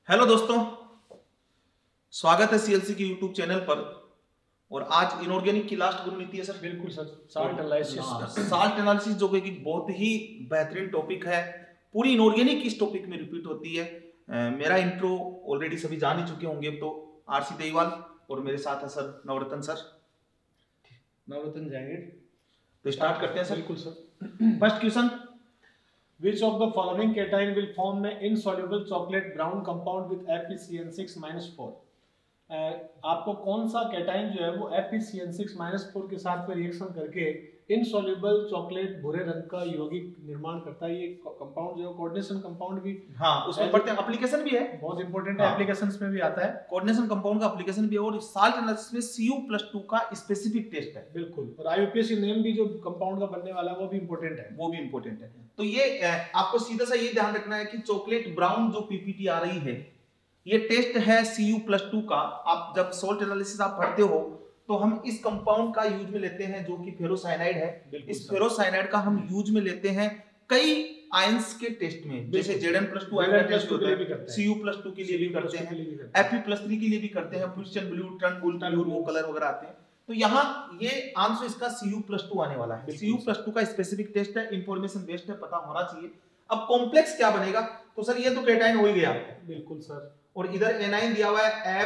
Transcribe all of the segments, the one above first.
Hello दोस्तों, स्वागत है सीएलसी के यूट्यूब चैनल पर। और आज इनऑर्गेनिक की लास्ट गुणनीति है सर। बिल्कुल sir, salt analysis. Salt analysis जो कि बहुत ही बेहतरीन टॉपिक है, पूरी इनऑर्गेनिक इस टॉपिक में रिपीट होती है। मेरा इंट्रो ऑलरेडी सभी जान ही चुके होंगे। तो आरसी देईवाल और मेरे साथ है सर नवरत्न सर। नवरत्न जाएंगे तो स्टार्ट करते हैं सर। बिल्कुल sir. First question, Which of the following cation will form an insoluble chocolate brown compound with FeCN6-4? आपको कौन सा कैटाइन जो है वो FeCN6-4 के साथ में रिएक्शन करके इनसॉल्युबल चॉकलेट भूरे रंग का यौगिक निर्माण करता है। ये कंपाउंड जो है कोऑर्डिनेशन कंपाउंड भी, हाँ उसमें पढ़ते हैं, एप्लीकेशन भी है, बहुत इंपॉर्टेंट है, एप्लीकेशंस में भी आता है। कोऑर्डिनेशन कंपाउंड का एप्लीकेशन भी है और साल्ट एनालिसिस में Cu+2 का स्पेसिफिक टेस्ट है। बिल्कुल, और आईयूपीएसी नेम भी जो कंपाउंड का बनने वाला है वो भी इंपॉर्टेंट है, वो भी इंपॉर्टेंट है। तो ये आपको सीधा सा ये ध्यान रखना है कि चॉकलेट ब्राउन जो पीपीटी आ रही है, ये टेस्ट है Cu+2 का। आप जब सॉल्ट एनालिसिस आप पढ़ते हो तो हम इस कंपाउंड का यूज में लेते हैं जो कि फेरोसाइनाइड है। इस फेरोसाइनाइड का हम यूज में लेते हैं कई आयंस के टेस्ट में, जैसे Zn+2 आयन का टेस्ट होता है, Cu+2 के लिए भी करते हैं, Fe+3 के लिए भी करते हैं, प्रूशियन ब्लू, टर्न ब्लू, वो कलर वगैरह आते हैं। तो यहाँ ये आंसर इसका Cu+2 आने वाला है। Cu+2 का स्पेसिफिक टेस्ट है, इंफॉर्मेशन बेस्ड है, पता होना चाहिए। अब कॉम्प्लेक्स क्या बनेगा? तो सर ये तो कैटाइन हो ही गया। बिल्कुल सर। और इधर एनाइन दिया हुआ है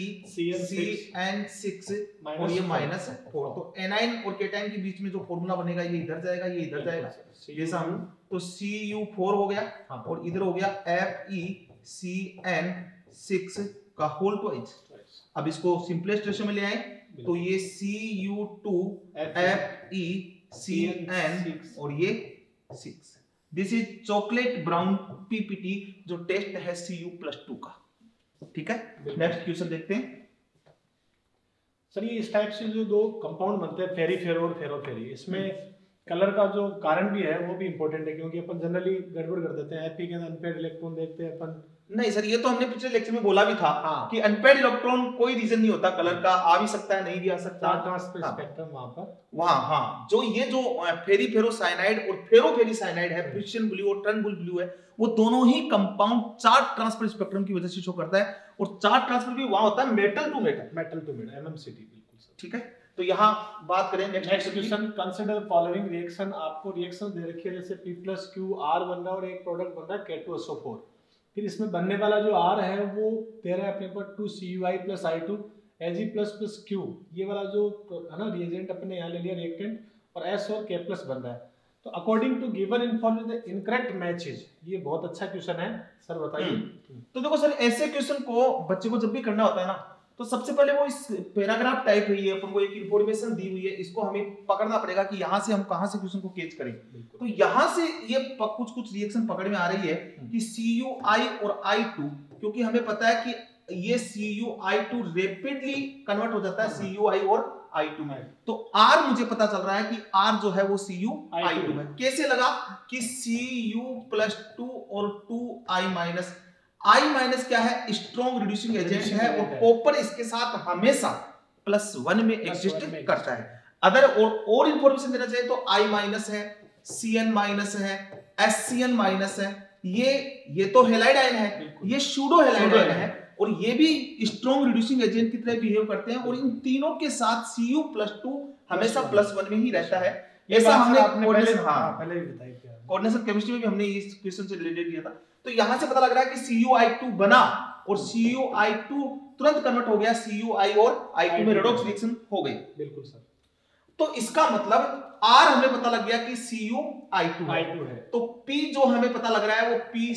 FeCN6 और ये -4। तो एनाइन और कैटाइन के बीच में जो फॉर्मूला बनेगा ये इधर जाएगा, ये इधर जाएगा, जैसा हम तो Cu4 हो गया। हाँ। और इधर हो गया FeCN6 का होल ट्वाइस। अब इसको सिंपलेस्ट रेशियो में ले आए तो ये Cu2 FeCN और ये 6। This is chocolate brown PPT जो टेस्ट है Cu+2 का। ठीक है, नेक्स्ट क्वेश्चन देखते हैं सर। ये इस टाइप से जो दो कंपाउंड बनते हैं, फेरीफेरो और फेरोफेरी, इसमें कलर का जो कारण भी है वो भी इंपॉर्टेंट है, क्योंकि अपन जनरली गड़बड़ कर देते हैं। Fe के अंदर अनपेयर्ड इलेक्ट्रॉन देखते हैं अपन। नहीं सर, ये तो हमने पिछले लेक्चर में बोला भी था। हाँ। कि अनपेयर्ड इलेक्ट्रॉन कोई रीजन नहीं होता, कलर का आ भी सकता है, नहीं भी आ सकता। ट्रांसपेरेंट स्पेक्ट्रम वहां पर, वहां हाँ जो ये जो फेरीफेरोसाइनाइड और फेरोफेरीसाइनाइड है, प्रूशियन ब्लू और टर्न ब्लू है, वो दोनों ही कंपाउंड चार्ज ट्रांसपेरेंट स्पेक्ट्रम की वजह से शो करता है। और चार्ज ट्रांसफर भी वहां होता है मेटल टू मेटल MMCT। बिल्कुल सर। ठीक है, तो यहाँ बात करें next question. Consider following reaction. आपको रिएक्शन दे रखी है, जैसे P+Q R बन रहा है और एक प्रोडक्ट बन रहा है K2SO4। फिर इसमें बनने वाला जो R है वो दे रहा है अपने पर 2Cui+I2 Ag++Q, ये वाला जो है ना रिएजेंट अपने यहाँ ले लिया रिएक्टेंट, और S और K+ बन रहा है। तो according to given information the incorrect matches. ये बहुत अच्छा क्वेश्चन है सर, बताइए। तो देखो सर, ऐसे क्वेश्चन को बच्चे को जब भी करना होता है ना, तो सबसे पहले वो इस पैराग्राफ टाइप है, ये अपन को एक इंफॉर्मेशन दी हुई है, इसको हमें पकड़ना पड़ेगा कि यहाँ से हम कहाँ से क्वेश्चन को कैच करें। तो यहाँ से ये कुछ रिएक्शन पकड़ में आ रही है कि Cui और I2, क्योंकि हमें पता है कि ये Cui2 रैपिडली कन्वर्ट हो जाता है Cui और I2 में। तो R मुझे पता चल रहा है कि R जो है वो Cui2 है। कैसे लगा कि Cu+2 और 2I-, I- क्या है? स्ट्रॉन्ग रिड्यूसिंग एजेंट है, और कॉपर इसके साथ हमेशा +1 में एग्जिस्ट करता है। अदर और इंफॉर्मेशन देना चाहिए तो I- है, Cn- है, SCn- है। ये तो हेलाइड आयन है, ये सूडो हेलाइड आयन है, और ये भी स्ट्रॉन्ग रिड्यूसिंग एजेंट की तरह बिहेव करते हैं। और इन तीनों के साथ Cu+2 हमेशा +1 में ही रहता है। ऐसा हमने कोऑर्डिनेशन केमिस्ट्री में भी हमने इस क्वेश्चन से रिलेटेड किया था। तो यहां से पता लग रहा है कि Cui2 बना और Cui2 तुरंत कन्वर्ट हो गया Cui और I2 में रेडॉक्स रिएक्शन हो गई। बिल्कुल सर। तो इसका मतलब R हमें पता लग गया कि Cui2 है। तो P जो हमें पता लग रहा है वो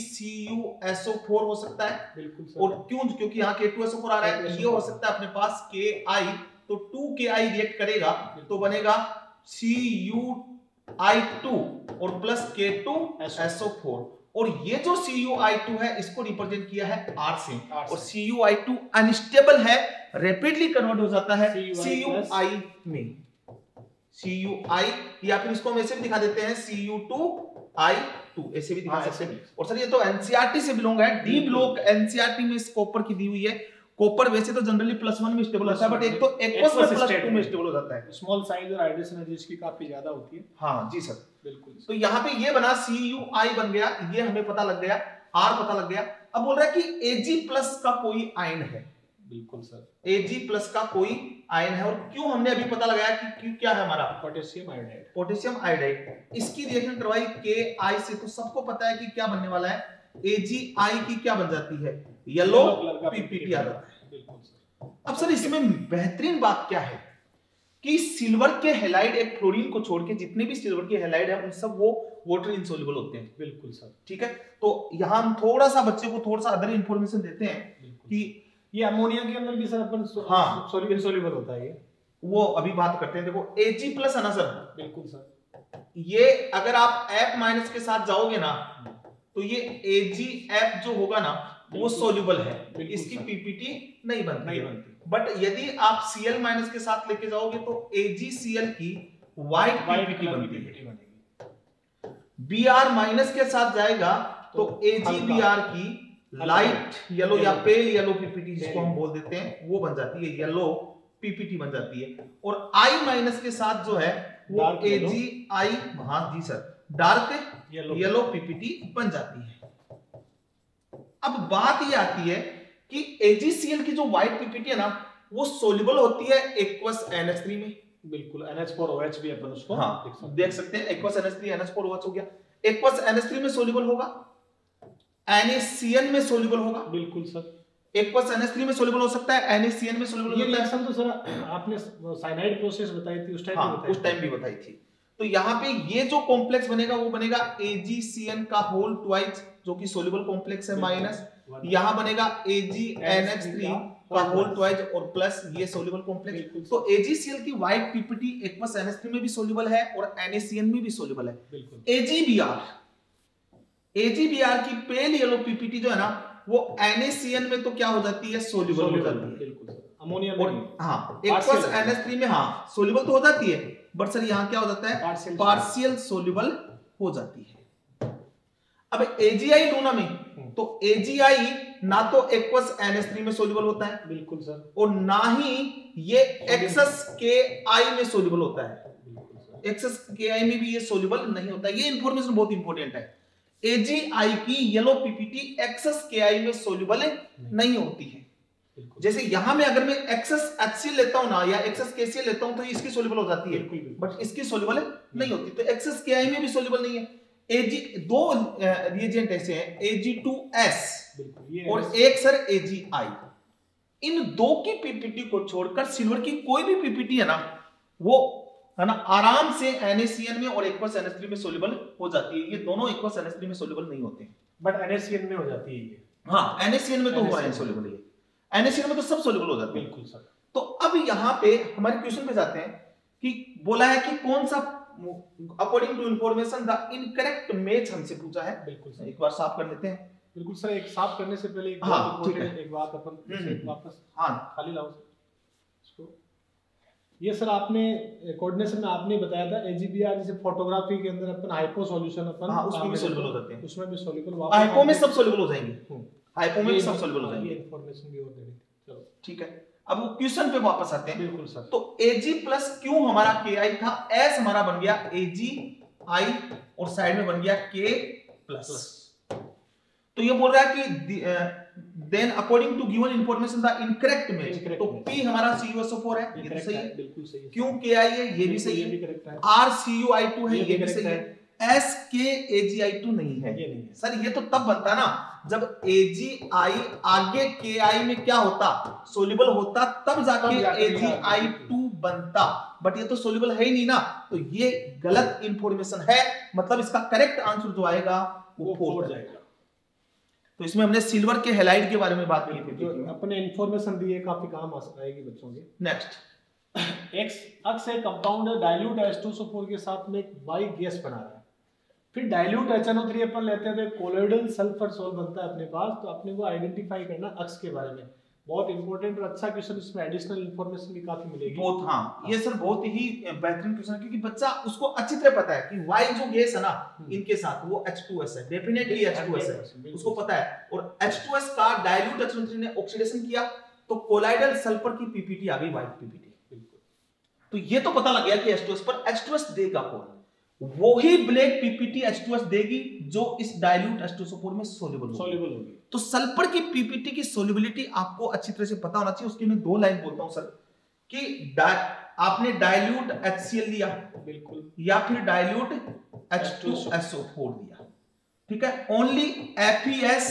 PCuSO4 हो सकता है। बिल्कुल सर। और क्योंकि यहाँ K2SO4 आ रहा है, ये हो सकता है अपने पास Ki, तो 2Ki रिएक्ट करेगा तो बनेगा Cui2 और +K2SO4। और ये जो Cui2 है इसको रिप्रेजेंट किया है R से, और Cui2 अनस्टेबल है, रैपिडली कन्वर्ट हो जाता है Cui में। Cui, या फिर इसको हम ऐसे भी दिखा देते हैं Cu2I2, ऐसे भी दिखा सकते हैं। और सर ये तो एनसीईआरटी से बिलोंग है, डी ब्लॉक एनसीईआरटी में इस कॉपर की दी हुई है। कॉपर वैसे तो जनरली +1 में स्टेबल होता है, बट एक तो एक्वस में +2 में स्टेबल हो जाता है। स्मॉल साइज और हाइड्रेशन एनर्जी इसकी काफी ज्यादा होती है। हाँ जी सर, बिल्कुल। तो यहाँ पे ये बना Cui बन गया, ये हमें पता लग गया। R पता लग गया। अब बोल रहा है कि Ag+ का कोई आयन है। बिल्कुल सर, Ag+ का कोई आयन है, और क्यों हमने अभी पता लगाया कि क्यों क्या है हमारा पोटेशियम आयोडाइड। Potassium iodide. इसकी रिएक्शन करवाई Ki से, तो सबको पता है कि क्या बनने वाला है, Agi की क्या बन जाती है, येलो PPT आ जाता है। बिल्कुल सर। अब सर इसमें बेहतरीन बात क्या है कि सिल्वर के हैलाइड एक फ्लोरीन को छोड़ के जितने भी सिल्वर के हैलाइड है उन सब वो वाटर इनसोल्युबल होते हैं। बिल्कुल सर, ठीक है, तो यहाँ हम थोड़ा सा बच्चे को थोड़ा सा अदर इंफॉर्मेशन देते हैं कि ये अमोनिया के अंदर भी सर अपन इनसोल्युबल होता है ये, वो अभी बात करते हैं। देखो Ag+ है ना सर, बिल्कुल सर, ये अगर आप F- के साथ जाओगे ना तो ये AgF जो होगा ना वो सोल्यूबल है, इसकी पीपीटी नहीं बनती। बट यदि आप Cl- के साथ लेके जाओगे तो AgCl की व्हाइट पीपीटी बनती है। Br- के साथ जाएगा तो AgBr की लाइट येलो या पेल येलो पीपीटी जिसको हम बोल देते हैं वो बन जाती है, येलो पीपीटी बन जाती है। और I- के साथ जो है वो AgI, हाँ जी सर, डार्क येलो पीपीटी बन जाती है। अब बात ये आती है कि AgCl की जो व्हाइट पीपीटी है ना वो सोल्यूबल होती है एक्वस NH3 में। बिल्कुल, NH4OH भी अपन उसको देख सकते हैं, एक्वस NH3 NH4OH हो गया, एक्वस NH3 में सोल्यूबल होगा, NaCN में सोल्यूबल होगा। बिल्कुल सर, एक्वस NH3 में सोल्यूबल हो सकता है, NaCN में सोल्यूबल हो सकता है। तो सर आपने साइनाइड प्रोसेस बताई थी उस टाइम भी बताई थी। तो यहाँ पे ये जो कॉम्प्लेक्स बनेगा वो बनेगा AgCN का होल ट्वाइस जो कि सोल्यूबल कॉम्प्लेक्स है, माइनस यहाँ बनेगा AgNH3 का होल ट्वाइस और प्लस ये सोल्यूबल कॉम्प्लेक्स। तो AgCl की व्हाइट पीपीटी एक्वस NH3 में भी सोल्यूबल है और NaCN में भी सोल्यूबल है। AgBr की पेल येलो पीपीटी जो है ना वो NaCN में तो क्या हो जाती है, सोल्यूबल हो जाती है। बिल्कुल अमोनिया में हाँ, एक्वस NH3 में हाँ सोल्यूबल तो हो जाती है, बट सर यहाँ क्या हो जाता है, पार्शियल सोल्यूबल हो जाती है। अब AgI लो ना में, तो AgI ना तो एक्वस NH3 में सोल्यूबल होता है, बिल्कुल सर, और ना ही ये एक्सेस KI में सोल्यूबल होता है। एक्सेस KI में भी ये सोल्यूबल नहीं होता। ये इंफॉर्मेशन बहुत इंपॉर्टेंट है। AgI की येलो पीपीटी एक्सेस KI में सोल्यूबल नहीं होती है। जैसे यहां में अगर मैं एक्सेस HCl लेता हूं ना या एक्सेस KCl लेता हूं तो इसकी सोल्यूबल हो जाती है, बट इसकी सोल्यूबल नहीं होती। तो एक्सेस KI में भी सोल्यूबल नहीं है। दो रिएजेंट ऐसे हैं, Ag2S और एक सर AgI। इन दो की पीपीटी को छोड़कर सिल्वर की कोई भी पीपीटी है ना वो है ना आराम से NaCN में और एक्वस NH3 में सोल्यूबल हो जाती है। ये दोनों एक्वस NH3 में सोल्यूबल नहीं होते हैं, बट NaCN में हो जाती है ये। हाँ, NaCN में तो हो रहा है सोल्यूबल, ये NaCN में तो सब सोल्यूबल हो जाते हैं। बिल्कुल सर। तो अब यहाँ पे हमारे क्वेश्चन पे जाते हैं कि बोला है कि कौन सा according to information the incorrect match हमसे पूछा है। बिल्कुल सर, एक बार साफ कर लेते हैं। बिल्कुल सर, एक साफ करने से पहले एक बात अपन वापस खाली लाओ इसको। ये सर आपने कोऑर्डिनेशन में आपने बताया था AgBr जैसे फोटोग्राफी के अंदर अपन हाइपो सॉल्यूशन अपन उसमें भी सोल्यूबल हो जाते हैं, उसमें भी सोल्यूबल हाइपो में सब सोल्यूबल हो जाएंगे, हाइपो में सब सोल्यूबल हो जाएंगे। ये इंफॉर्मेशन भी और देनी थी। चलो ठीक है, अब वो क्वेश्चन पे वापस आते हैं। बिल्कुल सर। तो Ag+ क्यों हमारा Ki था, S हमारा बन गया AgI और साइड में बन गया K+। तो ये बोल रहा है कि then according to given information the incorrect match, तो P हमारा CuSO4 है, ये तो सही है, बिल्कुल सही है। Q Ki है, ये भी सही है। R CuI2 है, ये भी सही है। S K AgI2 नहीं है, ये नहीं है सर। ये तो तब बनता ना जब AgI आगे KI में क्या होता, सोल्यूबल होता, तब जाके AgI2 बनता, बट ये तो सोल्यूबल है ही नहीं ना। तो ये गलत इंफॉर्मेशन है, मतलब इसका करेक्ट आंसर जो आएगा वो 4 जाएगा। तो इसमें हमने सिल्वर के हैलाइड के बारे में बात की थी, जो अपने इंफॉर्मेशन दी है काफी काम आएगी बच्चों के। नेक्स्ट, X अक्स है कंपाउंड डाइल्यूट H2SO4 के साथ में एक Y गैस बना रहा है, फिर डाइल्यूट HNO3 अपन लेते हैं तो कोलोइडल सल्फर सोल बनता है अपने पास। तो अपने को आइडेंटिफाई करना अक्स के बारे में, बहुत इंपॉर्टेंट और अच्छा क्वेश्चन, इसमें एडिशनल इंफॉर्मेशन भी काफी मिलेगी। बहुत हाँ, ये सर बहुत ही बेहतरीन क्वेश्चन है, क्योंकि बच्चा उसको अच्छी तरह पता है कि Y जो गैस है ना इनके साथ वो H2S है, डेफिनेटली H2S है, उसको पता है। और H2S का डाइल्यूट HNO3 ने ऑक्सीडेशन किया तो कोलाइडल सल्फर की पीपीटी आ गई, व्हाइट पीपीटी। तो ये तो पता लग गया कि H2S, पर H2S देगा कौन, वही ब्लैक पीपीटी H2S देगी जो इस डाइल्यूट H2SO4 में सोल्यूबल होगी। तो सल्फर की पीपीटी की सोल्युबिलिटी आपको अच्छी तरह से पता होना चाहिए। उसकी मैं 2 लाइन बोलता हूं सर कि आपने डाइल्यूट HCl लिया, बिल्कुल, या फिर डाइल्यूट H2SO4 दिया, ठीक है। ओनली FeS,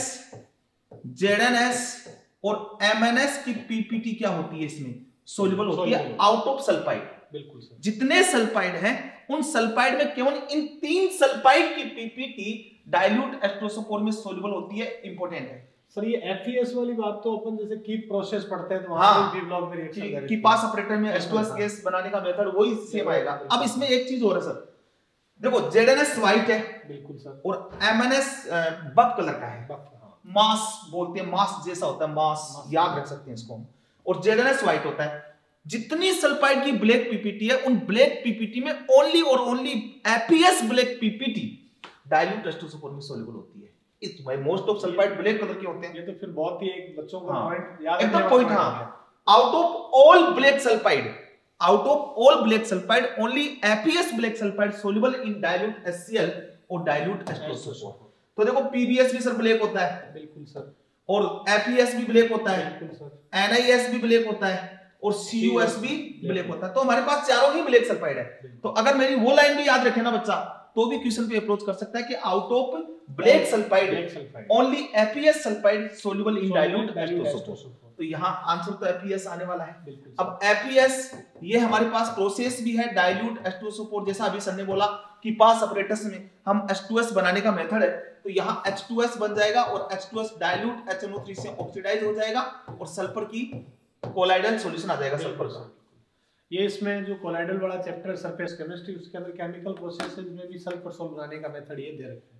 ZnS और MnS की पीपीटी क्या होती है इसमें सोल्यूबल होती है आउट ऑफ सल्फाइड। बिल्कुल सर। जितने सल्फाइड हैं उन सल्फाइड में केवल इन 3 सल्फाइड की पीपीटी डाइल्यूट H2SO4 में सोल्यूबल होती है। इंपॉर्टेंट है सर ये FeS वाली बात तो अपन जैसे कीप प्रोसेस पढ़ते हैं तो वहां पे ब्लॉक में रिएक्शन की पास ऑपरेटर में H2S गैस बनाने का मेथड वही सेम आएगा। अब इसमें एक चीज और है सर, देखो ZnS व्हाइट है, बिल्कुल सर, और MnS बफ कलर का है, मास बोलते हैं, मास जैसा होता है, मास याद रख सकते हैं इसको, और ZnS व्हाइट होता है। जितनी सल्फाइड की ब्लैक पीपीटी है उन ब्लैक पीपीटी में ओनली और only FeS black PPT dilute H2SO4 में सोल्यूबल होती है। भाई most of sulphide black colour के होते हैं। ये तो फिर बहुत ही एक बच्चों का पॉइंट याद है, एकदम point. Out of all black sulphide, out of all black sulphide only FeS black sulphide soluble in dilute HCl और डाइल्यूट H2SO4। तो देखो PbS भी सर ब्लैक होता है, बिल्कुल सर, और FeS भी ब्लैक होता है, बिल्कुल सर, NiS भी ब्लैक होता है और CuS भी ब्लैक होता है। तो हमारे पास चारों ही ब्लैक सल्फाइड है। तो अगर मेरी वो लाइन भी याद रखे ना बच्चा, तो भी क्वेश्चन पे अप्रोच कर सकता है कि out of black sulphide only FeS sulphide soluble in dilute H2SO4। तो यहाँ आंसर तो FeS आने वाला है। अब FeS ये हमारे पास प्रोसेस भी है डाइल्यूट H2SO4, जैसा अभी सर ने बोला कि पास ऑपरेटर्स में हम H2S बनाने का मेथड है, तो यहाँ H2S बन जाएगा और H2S डाइल्यूट HNO3 से ऑक्सीडाइज हो जाएगा और सल्फर की कोलाइडल सॉल्यूशन आ जाएगा सल्फर का। ये इसमें जो कोलाइडल वाला चैप्टर सरफेस केमिस्ट्री, उसके अंदर केमिकल प्रोसेसेस में भी सल्फर सॉल्व बनाने का मेथड ये दे रखे हैं।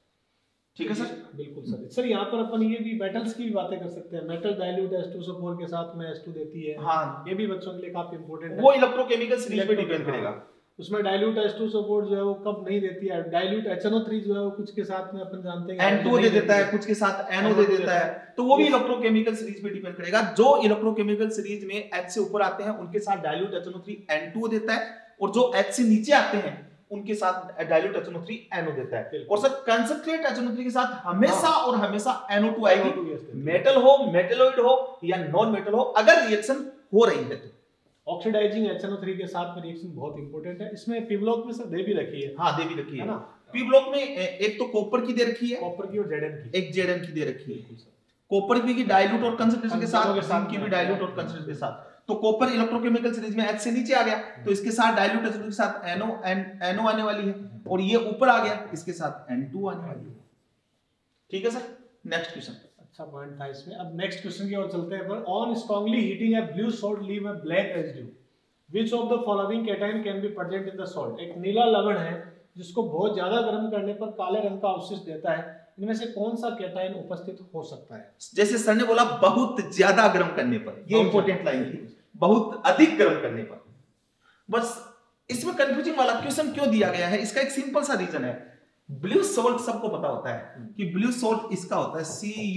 ठीक है सर, बिल्कुल सर। सर यहाँ पर अपन ये भी मेटल्स की भी बातें कर सकते हैं। मेटल डाइल्यूट H2SO4 के साथ में H2 देती है, हाँ, ये भी बच्चों के लिए काफी इंपॉर्टेंट है। वो इलेक्ट्रोकेमिकल सीरीज पे डिपेंड करेगा। उसमें डाइल्यूट H2SO4 जो है वो कब नहीं देती है। डाइल्यूट HNO3 जो है वो कुछ के साथ में अपन जानते हैं N2 दे देता है, कुछ के साथ NO दे देता है, तो वो भी इलेक्ट्रोकेमिकल सीरीज पे डिपेंड करेगा। जो इलेक्ट्रोकेमिकल सीरीज में H से ऊपर आते हैं उनके साथ डाइल्यूट HNO3 N2 देता है, और जो H से नीचे आते हैं उनके साथ डाइल्यूट HNO3 NO देता है। और सर कंसंट्रेट HNO3 के साथ हमेशा और हमेशा NO2 आएगी, मेटल हो, मेटलोइड हो या नॉन मेटल हो, अगर रिएक्शन हो रही है तो। ऑक्सीडाइजिंग HNO3 के साथ में रिएक्शन बहुत इंपॉर्टेंट है। इसमें पी ब्लॉक में सर दे भी रखी है, हाँ दे भी रखी है ना। पी ब्लॉक में एक तो कॉपर की दे रखी है, कॉपर की और Zn की, एक Zn की दे रखी है। कॉपर की डाइल्यूट और कंसंट्रेशन के साथ, जिंक की भी डाइल्यूट और कंसंट्रेशन के साथ। तो कॉपर इलेक्ट्रोकेमिकल सीरीज में H से नीचे आ गया, तो इसके साथ डाइल्यूट HNO के साथ NO आने वाली है, और ये ऊपर आ गया इसके साथ N2 आने वाली है। ठीक है सर, नेक्स्ट क्वेश्चन। अच्छा पॉइंट था इसमें। अब नेक्स्ट क्वेश्चन की ओर चलते हैं। पर on strongly heating a blue salt leave a black residue, which of the following cation can be present in the salt. एक नीला लवण है जिसको बहुत ज्यादा गर्म करने पर काले रंग का अवशिष्ट देता है, इनमें से कौन सा कैटायन उपस्थित हो सकता है? जैसे सर ने बोला बहुत ज्यादा गर्म करने पर, ये इंपॉर्टेंट लाइन थी, बहुत अधिक गर्म करने पर। बस इसमें कंफ्यूजिंग वाला क्वेश्चन क्यों दिया गया है, इसका एक सिंपल सा रीजन है। ब्लू सॉल्ट सबको पता होता है कि ब्लू सॉल्ट इसका होता है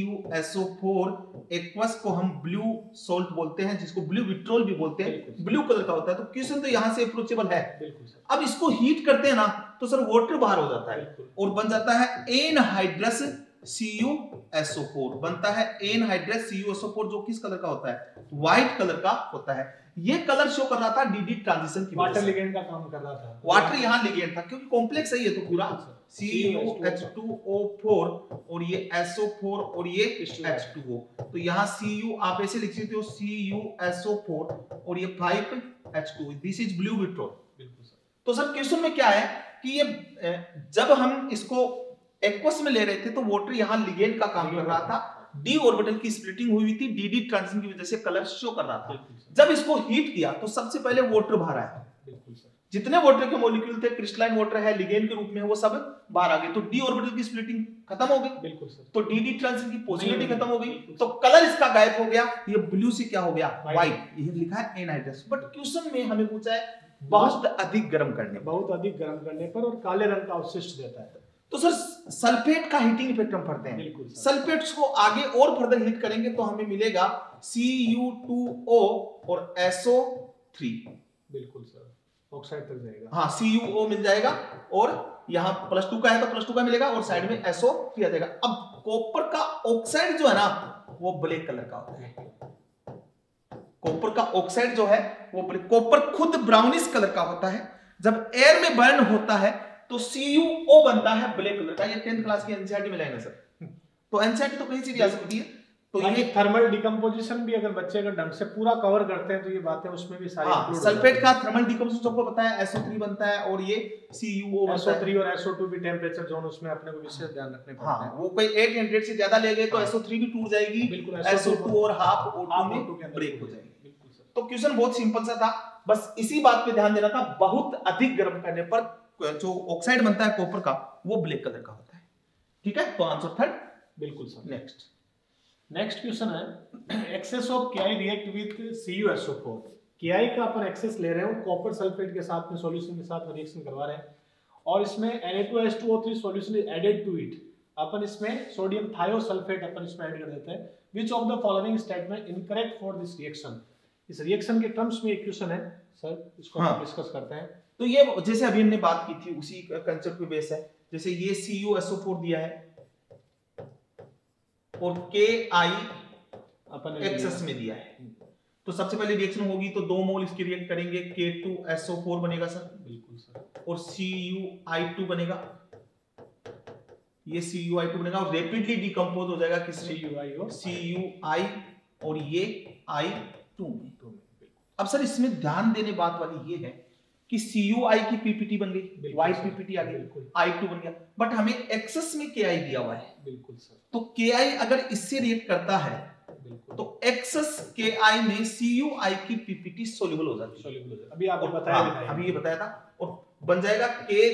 CuSO4 एक्वस को हम ब्लू सॉल्ट बोलते हैं, जिसको ब्लू विट्रोल भी बोलते हैं, ब्लू कलर का होता है। तो क्वेश्चन तो यहां से अप्रोचेबल है। अब इसको हीट करते हैं ना तो सर वाटर बाहर हो जाता है और बन जाता है एनहाइड्रस CuSO4, बनता है एनहाइड्रस CuSO4, जो किस कलर का होता है, व्हाइट कलर का होता है। ये कलर शो कर रहा था DD ट्रांजिशन की, वाटर लिगेंड का काम कर रहा था। वाटर यहाँ लिगेंड था क्योंकि कॉम्प्लेक्स है ये तो पूरा, CuH2O4 और ये SO4 और ये H2O। तो यहाँ Cu आप ऐसे लिख सकते हो CuSO4 और ये 5H2, this is blue vitriol. तो सर क्वेश्चन में क्या है कि ये जब हम इसको एक्वस में ले रहे थे तो वाटर यहाँ लिगेंड का काम कर रहा था, डी ऑर्बिटल की स्प्लिटिंग हुई थी, DD ट्रांजिशन की वजह से कलर शो कर रहा था। जब इसको हीट किया तो सबसे पहले वाटर बाहर आया, जितने वाटर के मॉलिक्यूल थे, क्रिस्टलाइन वाटर है, लिगेंड के रूप में, वो सब बाहर आ गए। तो डी ऑर्बिटल की स्प्लिटिंग खत्म हो गई, बिल्कुल सर। तो DD ट्रांजिशन की पॉसिबिलिटी खत्म हो गई, तो कलर इसका गायब हो गया। ये ब्लू से क्या हो गया, व्हाइट। ये लिखा है एनहाइड्रस, बट क्वेश्चन में हमें पूछा है बहुत अधिक गर्म करने, बहुत अधिक गर्म करने पर, और काले रंग का अवशिष्ट देता है। तो सर सल्फेट का हीटिंग इफेक्ट हम पढ़ते हैं। सल्फेट्स को आगे और फर्दर हीट करेंगे तो हमें मिलेगा Cu2O और SO3। बिल्कुल सर। ऑक्साइड तक जाएगा। हाँ, CuO मिल जाएगा और यहाँ +2 का है तो +2 का मिलेगा और साइड में SO3 आ जाएगा। अब कॉपर का ऑक्साइड जो है ना वो ब्लैक कलर का होता है। कॉपर का ऑक्साइड जो है वो कॉपर खुद ब्राउनिश कलर का होता है। जब एयर में बर्न होता है तो CuO बनता है ब्लैक कलर का। ये 10th क्लास की एनसीईआरटी में लाइन है सर। तो एनसीईआरटी तो कहीं से भी आ सकती है। तो ये थर्मल डिकम्पोजिशन भी अगर बच्चे अगर ढंग से पूरा कवर करते हैं तो ये बातें उसमें भी सारी हाँ, सल्फेट का थर्मल डिकम्पोजिशन सबको पता है, SO3 बनता है और ये CuO बनता है। SO3 और SO2 भी टेम्परेचर जोन उसमें अपने को विशेष ध्यान रखने पड़ते हैं। वो कोई 800 से ज्यादा ले गए तो SO3 भी टूट जाएगी, बिल्कुल, SO2 और हाफ O2 में ब्रेक हो जाएगी। तो क्वेश्चन बहुत सिंपल सा था, बस इसी बात पे ध्यान देना था। बहुत अधिक गर्म करने पर जो ऑक्साइड बनता है कॉपर का वो ब्लैक कलर का होता है। ठीक है, तो आंसर थर्ड। बिल्कुल सर। नेक्स्ट क्वेश्चन है excess of Ki react with CuSO4। Ki का अपन एक्सेस ले रहे हैं कॉपर सल्फेट के साथ में सॉल्यूशन के साथ रिएक्शन करवा रहे हैं और इसमें Na2H2O3 solution is added to it. अपन इसमें सोडियम थायोसल्फेट अपन इसमें ऐड कर देते हैं। Which of the following statement incorrect for this reaction. इस रिएक्शन के टर्म्स में एक क्वेश्चन है सर, इसको हम डिस्कस करते हैं। तो ये जैसे अभी हमने बात की थी उसी कंसेप्ट पे बेस है। जैसे ये CuSO4 दिया है और Ki अपन एक्सेस में दिया है, तो सबसे पहले रिएक्शन होगी तो 2 मोल इसकी रिएक्ट करेंगे, K2SO4 बनेगा सर। बिल्कुल सर। और CuI2 बनेगा, ये CuI2 बनेगा और रैपिडली डिकम्पोज हो जाएगा किसमें, CuI और ये I2 में। अब सर इसमें ध्यान देने बात वाली ये है कि CuI की PPT बन गई, व्हाइट PPT आ गई, I2 बन गया, बट हमें एक्सेस में Ki दिया हुआ है। बिल्कुल सर। तो Ki अगर इससे रिएक्ट करता है तो एक्सेस Ki में CuI की PPT सोल्यूबल हो जाती है। अभी आपको बताया, अभी ये बताया था, और बन जाएगा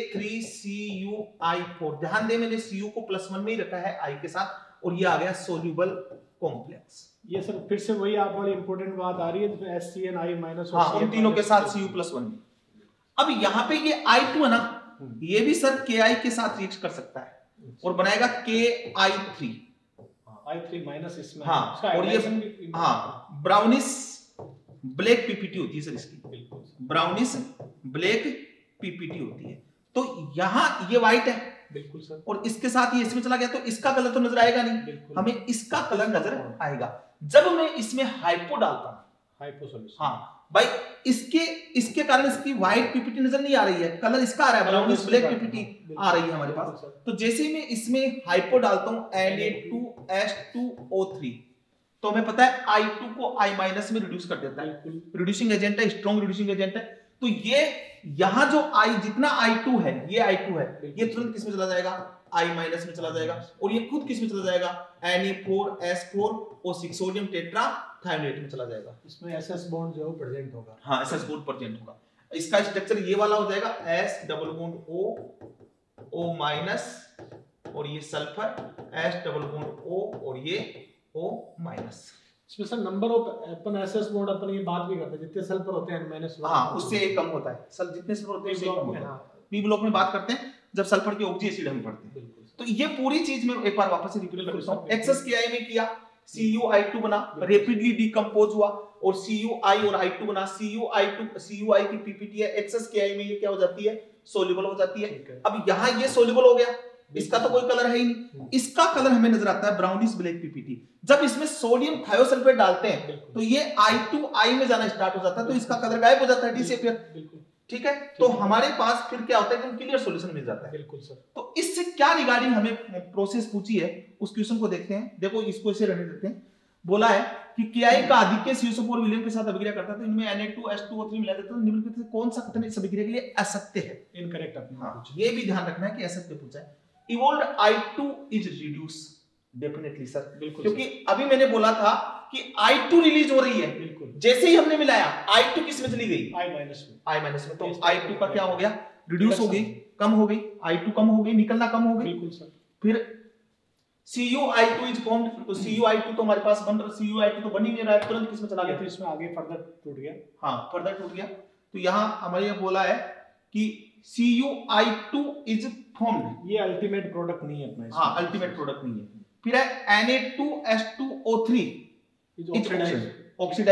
K3CuI4। ध्यान दे मैंने Cu को +1 में ही रखा है I के साथ, और ये आ गया सोल्यूबल कॉम्प्लेक्स। ये सर फिर से वही आप वाली इंपॉर्टेंट बात आ रही है, SCNI- हाँ, उन तीनों के साथ Cu +1 में। अब यहाँ पे ये I2 है ना, ये भी सर Ki के साथ रिएक्ट कर सकता है और बनाएगा KI3। I3- इसमें, हाँ, और ये हाँ ब्राउनिश ब्लैक PPT होती है सर इसकी, ब्राउनिश ब्लैक PPT होती है। तो यहाँ ये व्हाइट है, बिल्कुल सर, और इसके साथ ये इसमें चला गया तो इसका कलर तो नजर आएगा नहीं, हमें इसका कलर नजर आएगा जब मैं इसमें हाइपो डालता हूं। हाइपो सॉल्यूशन, हाँ भाई, इसके कारण इसकी व्हाइट PPT नजर नहीं आ रही है, कलर इसका आ रहा है, ब्राउनिश ब्लैक PPT आ रही है हमारे पास। तो जैसे ही मैं इसमें हाइपो डालता हूं Na2H2O3, तो हमें पता है I2 को I- में रिड्यूस कर देता है, रिड्यूसिंग एजेंट है, स्ट्रॉन्ग रिड्यूसिंग एजेंट है। तो ये यहाँ जो जितना I2 है, ये I2 है, ये तुरंत किस में चला जाएगा, I- में चला जाएगा, और ये खुद किस में चला जाएगा, Na4S4O6 सोडियम टेट्रा थायोनेट में चला जाएगा। इसमें SS बॉन्ड जो है प्रेजेंट होगा, हाँ SS बॉन्ड प्रेजेंट होगा। इसका स्ट्रक्चर ये वाला हो जाएगा, S डबल बॉन्ड O और ये sulphur S double bond O और ये O-। इसमें सर नंबर ऑफ अपन SS बॉन्ड अपन ये बात भी करते हैं, जितने सल्फर होते हैं -1, हाँ उससे एक कम होता है सर, जितने सल्फर होते हैं उससे कम होता है। P ब्लॉक में बात करते हैं जब सल्फर की ऑक्सी एसिड हम पढ़ते हैं। तो ये पूरी चीज में एक बार वापस से रिपीट कर देता हूं। एक्सेस Ki में किया, CuI2 बना, रैपिडली डिकम्पोज हुआ और CuI और I2 बना। CuI की PPT है, एक्सेस Ki में ये क्या हो जाती है, सोल्यूबल हो जाती है। अब यहाँ ये सोल्यूबल हो गया, इसका तो कोई कलर है ही नहीं, इसका कलर हमें नजर आता है ब्राउनिश ब्लैक PPT। जब इसमें सोडियम थायोसल्फेट डालते हैं तो ये I2 I में जाना स्टार्ट हो जाता है, तो इसका कलर गायब हो जाता है, डिसअपीयर। ठीक है, तो हमारे पास फिर क्या होता है कि क्लियर सॉल्यूशन मिल जाता है। बिल्कुल सर। तो इससे क्या रिगार्डिंग हमें प्रोसेस पूछी है, उस क्वेश्चन को देखते हैं। देखो इसको इसे रहने देते हैं। बोला है कि Ki का आधिक्य CuSO4 विलयन के साथ अभिक्रिया करता है तो इनमें Na2H2O3 मिला देता है, तो निम्नलिखित में से कौन सा कथन इस अभिक्रिया के लिए असत्य है, इनकरेक्ट अपने। हाँ, ये भी ध्यान रखना है कि असत्य पूछा है। Evolved I2 is reduced, definitely sir, बिल्कुल, क्योंकि अभी मैंने बोला था कि I2 रिलीज हो रही है, बिल्कुल, जैसे ही हमने मिलाया I2 किस में चली गई, I- में, तो I2 का क्या हो गया, रिड्यूस हो गई, कम हो गई, I2 कम हो गई, निकलना कम हो गई, बिल्कुल सर। फिर CuI2 इज फॉर्म्ड, तो CuI2 तो हमारे पास बन रहा, CuI2 तो बन ही नहीं रहा है, तुरंत किस में चला गया, तो इसमें आगे फर्दर टूट गया। हाँ, फर्दर टूट गया। तो यहाँ हमारे ये बोला है कि CuI2 इज फॉर्म्ड, ये अल्टीमेट प्रोडक्ट नहीं है अपना, हाँ अल्टीमेट प्रोडक्ट नहीं है। फिर है Na2H2O3 इज ऑक्सीडाइज,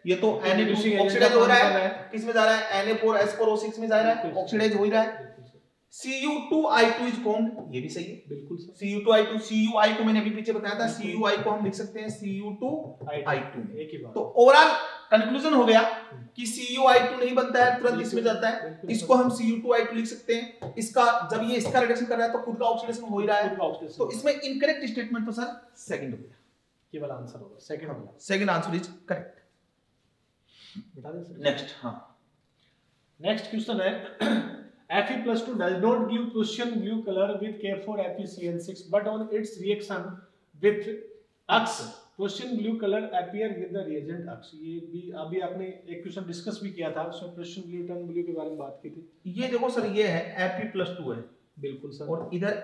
ये तो Na2 ऑक्सीडाइज हो रहा है, किस में जा रहा है, Na4S4O6 में जा रहा है, ऑक्सीडाइज हो ही रहा है। Cu2I2 इज फॉर्म्ड, ये भी सही है, बिल्कुल सर। Cu2I2, Cui को मैंने अभी पीछे बताया था, Cui को हम लिख सकते हैं Cu2I2। एक ही बात। तो ओवरऑल कंक्लूजन हो गया कि Cu2I2 नहीं बनता है, तुरंत इसमें जाता है, इसको हम Cu2I2 लिख सकते हैं। इसका जब ये इसका रिडक्शन कर रहा है तो खुद का ऑक्सीडेशन हो ही रहा है, तो इसमें इनकरेक्ट स्टेटमेंट तो सर सेकंड हो गया, केवल आंसर होगा सेकंड होगा, सेकंड आंसर इज करेक्ट। बता दें सर। नेक्स्ट, हाँ नेक्स्ट क्वेश्चन है Fe+2 does not give Prussian blue color with K4FeCN6 but on its reaction with X Prussian blue color appear with the reagent X। ये भी अभी आपने एक question discuss भी किया था, उसमें Prussian blue टर्न ब्लू के बारे में बात की थी। ये देखो सर, ये है Fe+2 है, बिल्कुल सर, और इधर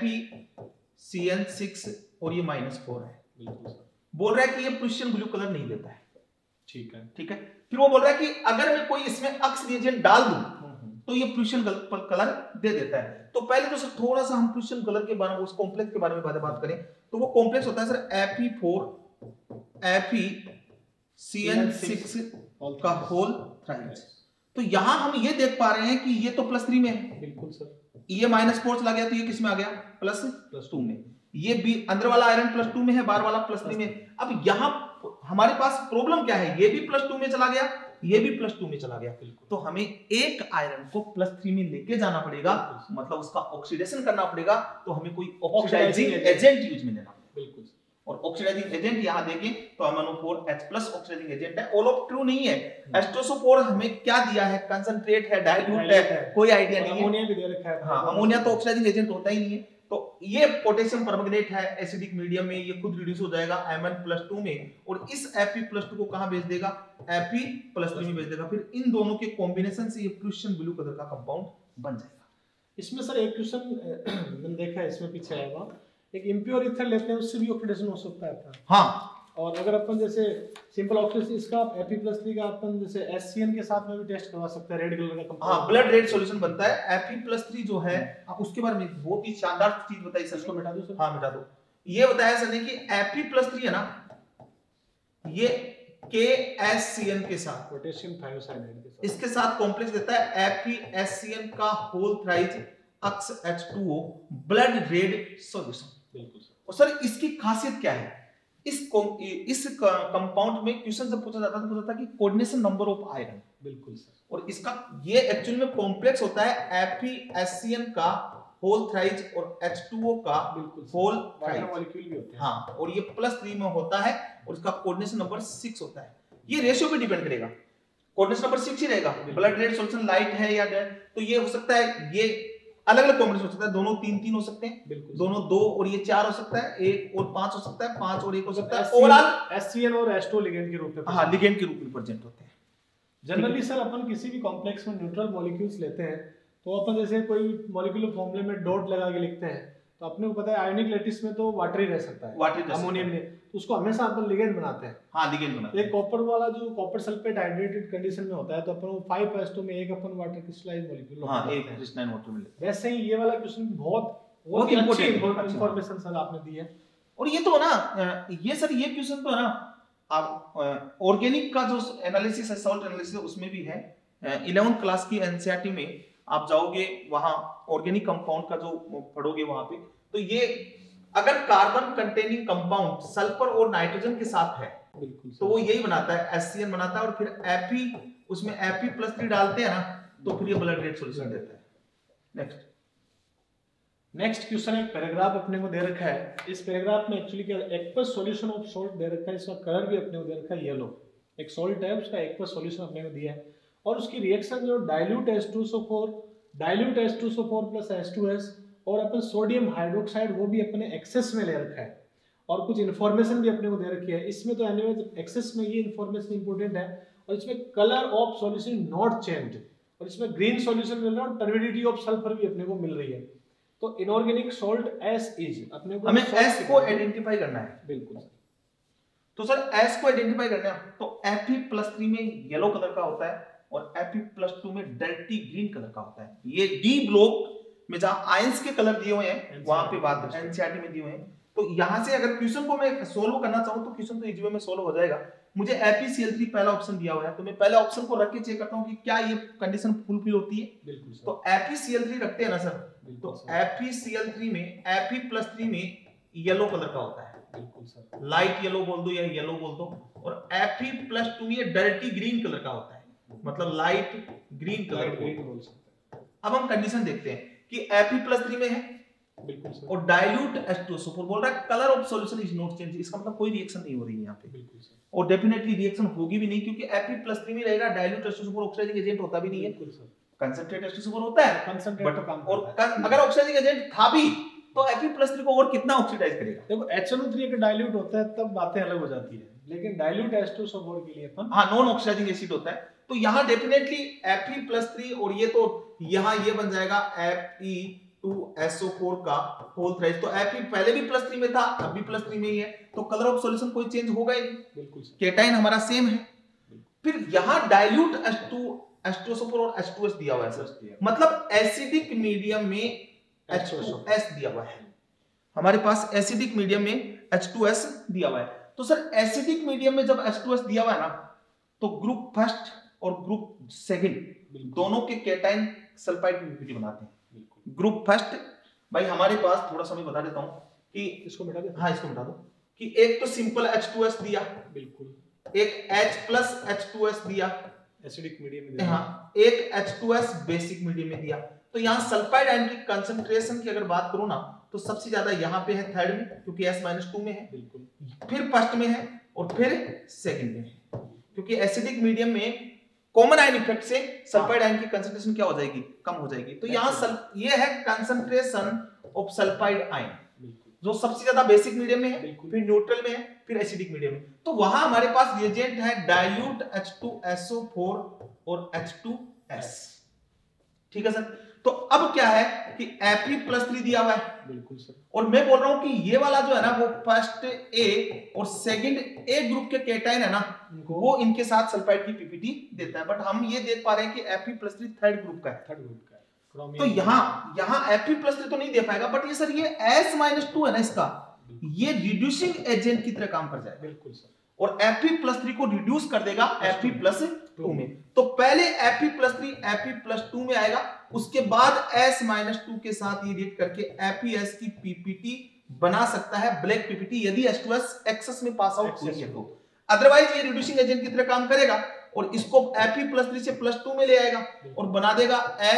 FeCN6 और ये -4 है। बिल्कुल सर। बोल रहा है कि ये प्रुशियन ब्लू कलर नहीं देता है, ठीक है, ठीक है। फिर वो बोल रहा है कि अगर मैं कोई इसमें अक्स रिएजेंट डाल दूं तो ये प्रुशियन कलर दे देता है। तो पहले तो सर थोड़ा सा हम प्रुशियन कलर के बारे में, उस कॉम्प्लेक्स के बारे में बात करें, तो वो कॉम्प्लेक्स होता है सर FeCN6 का होल थ्राइस। तो यहां हम ये देख पा रहे हैं कि ये तो +3 में है, बिल्कुल सर, ये -4 चला गया तो ये किस में आ गया, +2 में। ये भी अंदर वाला आयरन +2 में है, बाहर वाला +3 में। अब यहां हमारे पास प्रॉब्लम क्या है, ये भी +2 में चला गया, ये भी +2 में चला गया, तो हमें एक आयरन को +3 में लेके जाना पड़ेगा, मतलब उसका ऑक्सीडेशन करना पड़ेगा, तो हमें कोई ऑक्सीडाइजिंग एजेंट यूज में लेना, बिल्कुल। और ऑक्सीडाइजिंग एजेंट यहां देखें तो MnO4H+ ऑक्सीडाइजिंग एजेंट है, ऑल ऑफ ट्रू नहीं है। H2SO4 हमें क्या दिया है, कंसंट्रेट है, डाइल्यूट है, कोई आइडिया नहीं है। अमोनिया भी दे रखा है, हां, अमोनिया तो ऑक्सीडाइजिंग एजेंट होता ही नहीं है। तो ये पोटेशियम परमैंगनेट है, एसिडिक मीडियम में ये खुद रिड्यूस हो जाएगा Mn+2 में, और इस Fe+2 को कहां भेज देगा, Fe+3 में भेज देगा। फिर इन दोनों के कॉम्बिनेशन से ये प्रुशियन ब्लू कलर का कंपाउंड बन जाएगा। इसमें सर एक क्वेश्चन मैंने देखा है, इसमें पीछे आएगा, एक इम्प्योर ईथर लेते हैं, उससे भी ऑक्सीडेशन हो सकता है अपना। हाँ, और अगर अपन जैसे सिंपल ऑक्सीडेशन इसका Fe+3 का अपन जैसे HCN के साथ में भी टेस्ट करवा सकते हैं, रेड कलर का कंपाउंड। हाँ, ब्लड रेड सॉल्यूशन बनता है। Fe+3 जो है, आप उसके बारे में बहुत ही शानदार चीज बताई सर, इसको मिटा दो सर। हाँ मिटा दो। ये बताया सर ने कि Fe+3 है ना, ये KSCN के साथ, पोटेशियम थायोसाइनाइड के साथ, इसके साथ कॉम्प्लेक्स देता है FeSCN का whole thrice H2O blood red solution. बिल्कुल सर। और सर इसकी खासियत क्या है, इस कंपाउंड में क्वेश्चन जब पूछा जाता है तो पूछा जाता है कि कोऑर्डिनेशन नंबर ऑफ आयरन। बिल्कुल सर। और इसका ये एक्चुअली में कॉम्प्लेक्स होता है FeSCN का होल थ्राइस और H2O का होल थ्राइस, मॉलिक्यूल भी होते हैं। हाँ, और ये +3 में होता है, और इसका कोऑर्डिनेशन नंबर 6 होता है। ये रेशियो पे डिपेंड करेगा, कोऑर्डिनेशन नंबर 6 ही रहेगा। ब्लड रेड सॉल्यूशन लाइट है या डेड, तो ये हो सकता है, ये अलग अलग कॉम्बिनेशन हो सकता है, दोनों 3-3 हो सकते हैं, दोनों 2 और ये 4 हो सकता है, 1 और 5 हो सकता है, 5 और 1 हो सकता है। ओवरऑल HCN और H2 लिगेंड के रूप में, हाँ, लिगेंड के रूप में प्रेजेंट होते हैं। जनरली सर अपन किसी भी कॉम्प्लेक्स में न्यूट्रल मॉलिक्यूल्स लेते हैं, तो अपन जैसे कोई मॉलिक्यूलर फॉर्मूले में डॉट लगा के लिखते हैं, तो अपने को पता है आयोनिक लैटिस में तो वाटर ही रह सकता है, अमोनियम में, तो उसको हमेशा अपन लिगेंड बनाते हैं। हाँ, लिगेंड बनाते हैं। एक कॉपर वाला जो कॉपर सल्फेट हाइड्रेटेड कंडीशन में होता है, तो अपन वो 5s2 में एक अपन वाटर क्रिस्टलाइज्ड मॉलिक्यूल, हाँ, एक क्रिस्टलाइन वाटर में लेते हैं। वैसे ही ये वाला क्वेश्चन बहुत इंपॉर्टेंट इंफॉर्मेशन सर आपने दी है। और ये तो ना, ये सर ये क्वेश्चन तो है ना, आप ऑर्गेनिक का जो एनालिसिस है, सॉल्ट एनालिसिस, उसमें भी है। 11th क्लास की एनसीईआरटी में आप जाओगे, वहां ऑर्गेनिक कंपाउंड का जो पढ़ोगे वहां पे, तो ये अगर कार्बन कंटेनिंग कंपाउंड सल्फर और नाइट्रोजन के साथ है, तो वो यही बनाता है, HCN बनाता है, और फिर उसमें Fe+3 डालते हैं ना, तो फिर ये ब्लड रेड सॉल्यूशन देता है। नेक्स्ट क्वेश्चन एक पैराग्राफ अपने को दे रखा है। इस पैराग्राफ में एक्चुअली क्या एक्वस सॉल्यूशन ऑफ सॉल्ट दे रखा है, इसका कलर भी अपने को दे रखा है येलो। एक सॉल्ट है, उसका एक्वस सॉल्यूशन अपने को दिया है, और उसकी रिएक्शन जो डाइल्यूट H2SO4 प्लस H2S और अपन सोडियम हाइड्रोक्साइड, वो भी अपने एक्सेस में ले रखा है, और कुछ इन्फॉर्मेशन भी अपने को दे रखी है। इसमें तो एनीवेज एक्सेस में ये इन्फॉर्मेशन इंपॉर्टेंट है, और इसमें colour of solution not changed, और इसमें ग्रीन सॉल्यूशन मिल रहा है, और टर्बिडिटी ऑफ सल्फर भी अपने को मिल रही है। तो इनऑर्गेनिक सॉल्ट S इज, अपने को हमें S को आइडेंटिफाई करना है। बिल्कुल। तो सर S को आइडेंटिफाई करना है, तो Fe+3 में येलो कलर का होता है, और Fe+2 में डर्टी ग्रीन कलर का होता है। ये D ब्लॉक में जहां आयंस के कलर दिए हुए हैं, वहां पे बात एनसीईआरटी में दिए हुए हैं, तो यहाँ से अगर क्वेश्चन को मैं सोल्व करना चाहूँ तो क्वेश्चन तो इजी वे में सोल्व हो जाएगा। मुझे FeCl3 पहला ऑप्शन दिया हुआ है, तो मैं पहले ऑप्शन को रख के चेक करता हूँ कि क्या ये कंडीशन फुलफिल होती है। बिल्कुल सर। तो FeCl3 रखते हैं ना सर, तो FeCl3 में Fe+3 में येलो कलर का होता है। बिल्कुल सर। लाइट येलो बोल दो या येलो बोल दो। और Fe+2 में ये डर्टी ग्रीन कलर का होता है, मतलब लाइट ग्रीन कलर बोल सकते हैं। अब हम कंडीशन देखते हैं कि Fe+3 में है। बिल्कुल सर। और डाइल्यूट H2SO4 बोल रहा है colour of solution is not change, इसका मतलब कोई रिएक्शन नहीं हो रही है यहाँ पे। बिल्कुल सर। और डेफिनेटली रिएक्शन होगी भी नहीं, क्योंकि Fe+3 में रहेगा, डाइल्यूट H2SO4 ऑक्सीडाइजिंग एजेंट होता भी नहीं है। बिल्कुल सर। कंसंट्रेट H2SO4 होता है, कंसंट्रेट तो काम और करता है। अगर ऑक्सीडाइजिंग एजेंट था भी तो Fe+3 को और कितना ऑक्सीडाइज करेगा। देखो HNO3 अगर डाइल्यूट होता है तब बातें अलग हो जाती है, लेकिन डाइल्यूट H2SO4 के लिए अपन हाँ नॉन ऑक्सीडाइजिंग एसिड होता है। तो यहाँ डेफिनेटली Fe+3 और ये तो यहाँ ये बन जाएगा Fe2SO4 का होल थ्राइस। तो Fe पहले भी +3 में था, अब भी +3 में ही है, तो कलर ऑफ सॉल्यूशन कोई चेंज होगा ही नहीं। बिल्कुल सर। केटाइन हमारा सेम है। फिर यहाँ डाइल्यूट H2SO4 और H2S दिया हुआ है सर, मतलब एसिडिक मीडियम में H2S दिया हुआ है। हमारे पास एसिडिक मीडियम में H2S दिया हुआ है। तो सर एसिडिक मीडियम में जब H2S दिया हुआ है ना, तो ग्रुप फर्स्ट और ग्रुप सेकंड दोनों के केटाइन सल्फाइड पीपीटी बनाते हैं। ग्रुप फर्स्ट भाई हमारे पास थोड़ा सा मैं बता देता हूं कि इसको मिटा दे। हाँ इसको मिटा दो कि एक तो सिंपल H2S दिया, बिल्कुल, एक H+H2S दिया एसिडिक मीडियम में दिया, हाँ एक H2S बेसिक मीडियम में दिया। तो यहाँ सल्फाइड आयन की कंसंट्रेशन की अगर बात करूं ना, तो सबसे ज्यादा यहाँ पे है थर्ड में, क्योंकि S-2 में है। बिल्कुल। फिर फर्स्ट में है और फिर सेकंड में है, क्योंकि एसिडिक मीडियम में कॉमन आयन इफेक्ट से सल्फाइड आयन की कंसंट्रेशन क्या हो जाएगी, कम हो जाएगी। तो यहाँ ये है कंसंट्रेशन ऑफ सल्फाइड आयन, जो सबसे ज्यादा बेसिक मीडियम में है, फिर न्यूट्रल में है, फिर एसिडिक मीडियम में। तो वहां हमारे पास रिएजेंट है डाइल्यूट H2SO4 और H2S। ठीक है सर। तो अब क्या है कि Fe+3 दिया हुआ है। बिल्कुल सर। और मैं बोल रहा हूं कि ये वाला जो है ना, वो फर्स्ट ए और सेकंड ए ग्रुप के केटाइन है ना, वो इनके साथ सल्फाइड की पीपीटी देता है। बट हम ये देख पा रहे हैं कि Fe+3 थर्ड ग्रुप का है। तो यहाँ Fe+3 तो नहीं दे पाएगा, बट ये सर ये S-2 है ना, इसका ये रिड्यूसिंग एजेंट की तरह काम कर जाएगा। बिल्कुल सर। और Fe+3 को रिड्यूस कर देगा Fe+2 में। तो पहले Fe+3 Fe+2 में आएगा, उसके बाद S-2 के साथ ये रिएक्ट करके FeS की पीपीटी बना सकता है, ब्लैक पीपीटी, यदि H2S एक्सेस में पास आउट हुई है तो। अदरवाइज ये रिड्यूसिंग एजेंट की तरह काम करेगा और इसको Fe+3 से +2 में ले आएगा और बना देगा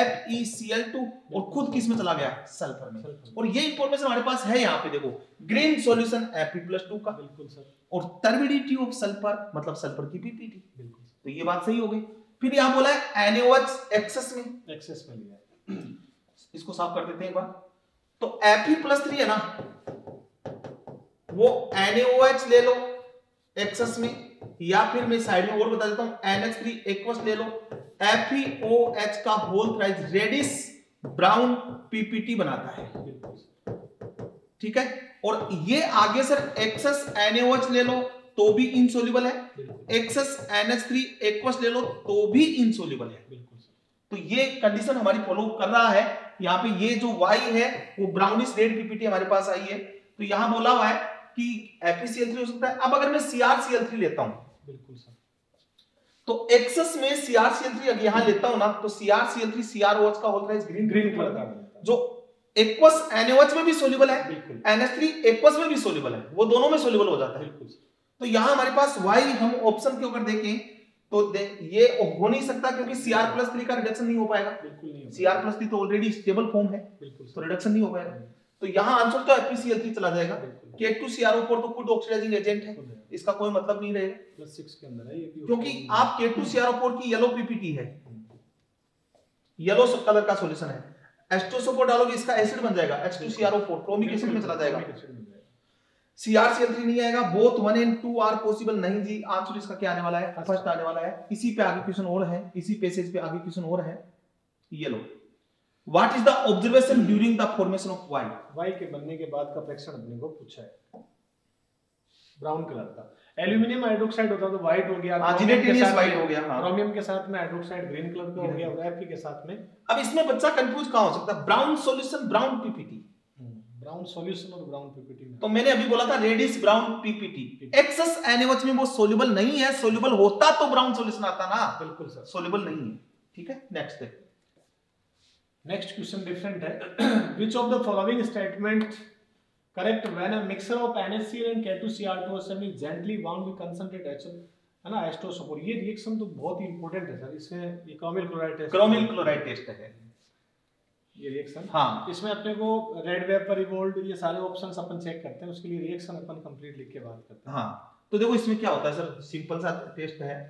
FeCl2, और खुद किस में चला गया, सल्फर में। और ये इंफॉर्मेशन हमारे पास है यहाँ पे, देखो ग्रीन सॉल्यूशन Fe+2 का। बिल्कुल सर। और टर्बिडिटी ऑफ सल्फर मतलब सल्फर की पीपीटी। बिल्कुल। तो ये बात सही हो गई। फिर यहाँ बोला है NaOH एक्सेस में लिया है, इसको साफ कर देते हैं एक बार। तो Fe+3 है ना, वो NaOH ले लो एक्सेस में, या फिर मैं साइड में और बता देता हूं NH3 एक्वस ले लो, FeOH का whole thrice reddish brown PPT बनाता है। ठीक है। और ये आगे सर एक्सेस NaOH ले लो तो भी इनसोल्यूबल है, एक्सेस NH3 एक्वस ले लो तो भी इनसोल्यूबल है। तो ये कंडीशन हमारी फॉलो कर रहा है। यहाँ पे ये जो Y है वो ब्राउनिश रेड पीपीटी हमारे पास आई है। तो यहाँ बोला हुआ है कि FeCl3 हो सकता है। अब अगर मैं CrCl3 लेता हूं, बिल्कुल सर, तो एक्सेस में CrCl3 अगर यहां लेता हूं ना, तो CrCl3 CrOH का होल थ्राइस ग्रीन कलर का, जो एक्वस NaOH में भी सोल्यूबल है, NH3 एक्वस में भी सोल्यूबल है, वो दोनों में सोल्यूबल हो जाता है। तो यहां हमारे पास Y, हम ऑप्शन के ऊपर देखें तो ये हो नहीं सकता, क्योंकि Cr+3 का रिडक्शन नहीं हो पाएगा। बिल्कुल नहीं, Cr+3 तो ऑलरेडी स्टेबल फॉर्म है, तो रिडक्शन नहीं हो पाएगा। तो यहां आंसर तो FeCl3 चला जाएगा। K2CrO4 तो खुद ऑक्सीडाइजिंग एजेंट है, इसका कोई मतलब नहीं रहेगा, +6 के अंदर है ये भी, क्योंकि आप K2CrO4 की येलो पीपीटी है, येलो कलर का सॉल्यूशन है। H2SO4 डालोगे इसका एसिड बन जाएगा H2CrO4, क्रोमिक एसिड में चला जाएगा। CrCl3 नहीं आएगा। बोथ 1 and 2 आर पॉसिबल नहीं जी। आंसर इसका क्या आने वाला है, फर्स्ट आने वाला है। इसी पे आगे क्वेश्चन और है, इसी पैसेज पे आगे क्वेश्चन और है। ये लो, what is the observation during the formation of Y? Y के बनने के बाद का फ्रैक्शन अपने को पूछा है, ब्राउन कलर का। एल्यूमिनियम हाइड्रोक्साइड होता तो व्हाइट हो गया, जिनेटिनियस व्हाइट हो गया, क्रोमियम के साथ में हाइड्रोक्साइड ग्रीन कलर का हो गया, और Fe के साथ में। अब इसमें बच्चा कंफ्यूज कहां हो सकता है, brown solution brown PPT, brown solution और ब्राउन पीपीटी में। तो मैंने अभी बोला था reddish brown PPT, excess NaOH में वो सोल्यूबल नहीं है, सोल्यूबल होता तो ब्राउन सॉल्यूशन आता ना, बिल्कुल सर, सोल्यूबल नहीं है। ठीक है, नेक्स्ट देखो। नेक्स्ट क्वेश्चन डिफरेंट है। Which of the following statement correct when a mixture of NaCl and K2Cr2O7 is gently bound with concentrate HL, है ना, H2SO4। ये रिएक्शन तो बहुत ही इंपॉर्टेंट है सर, इसमें ये chromyl chloride test, chromyl chloride test है ये रिएक्शन। हाँ, इसमें अपने को रेड वेपर, रिवोल्ट, ये सारे ऑप्शंस अपन चेक करते हैं, उसके लिए रिएक्शन अपन कंप्लीट लिख के बात करते हैं। हाँ, तो देखो इसमें क्या होता है सर, सिंपल सा टेस्ट है,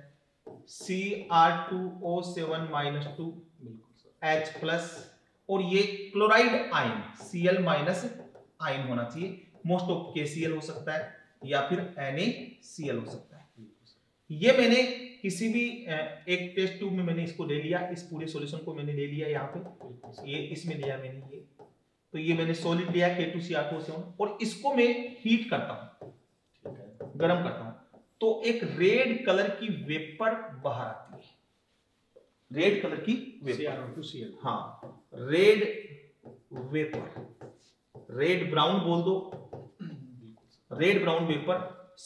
Cr2O7 -2 बिल्कुल सर, H प्लस, और ये chloride ion Cl minus ion होना चाहिए, मोस्ट ऑफ KCl हो सकता है या फिर NaCl हो सकता है। ये मैंने किसी भी एक टेस्ट ट्यूब में मैंने इसको ले लिया, इस पूरे सॉल्यूशन को मैंने ले लिया यहाँ पे, ये इसमें लिया मैंने ये, तो ये मैंने सॉलिड लिया K2Cr2O7 और इसको मैं हीट करता हूँ, गर्म करता हूँ, तो एक रेड कलर की वेपर बाहर आती है, रेड कलर की वेपर, Cr2Cl, हाँ, रेड वेपर, रेड ब्राउन बोल दो, रेड ब्राउन वेपर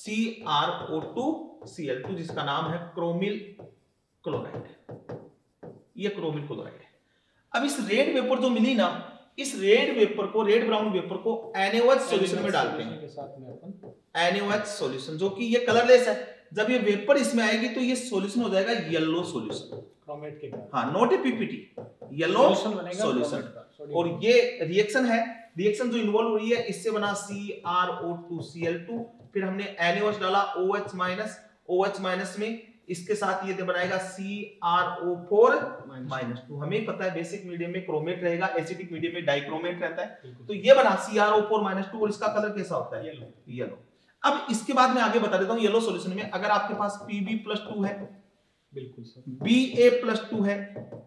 CrO2Cl2, जिसका नाम है क्रोमिल क्लोराइड, ये क्रोमिल क्लोराइड है। अब इस रेड वेपर जो मिली ना, इस रेड वेपर को, रेड ब्राउन वेपर को NaOH सॉल्यूशन में डालते हैं के साथ में अपन NaOH सॉल्यूशन, जो कि ये कलरलेस है। जब ये वेपर इसमें आएगी तो ये सॉल्यूशन हो जाएगा येलो सॉल्यूशन, क्रोमेट के बाद, हाँ, not a PPT, yellow solution. और ये रिएक्शन है, रिएक्शन जो इन्वॉल्व हुई है इससे बना CrO2Cl2, फिर हमने NaOH डाला OH माइनस, OH माइनस में इसके साथ ये बनाएगा CrO4 -2। हमें पता है बेसिक मीडियम में क्रोमेट रहेगा, एसिडिक मीडियम में डाइक्रोमेट रहता है, तो ये बना CrO4 -2 और इसका कलर कैसा होता है, येलो। अब इसके बाद मैं आगे बता देता हूं, येलो सॉल्यूशन में अगर आपके पास Pb+2 है, बिल्कुल सर, Ba+2 है,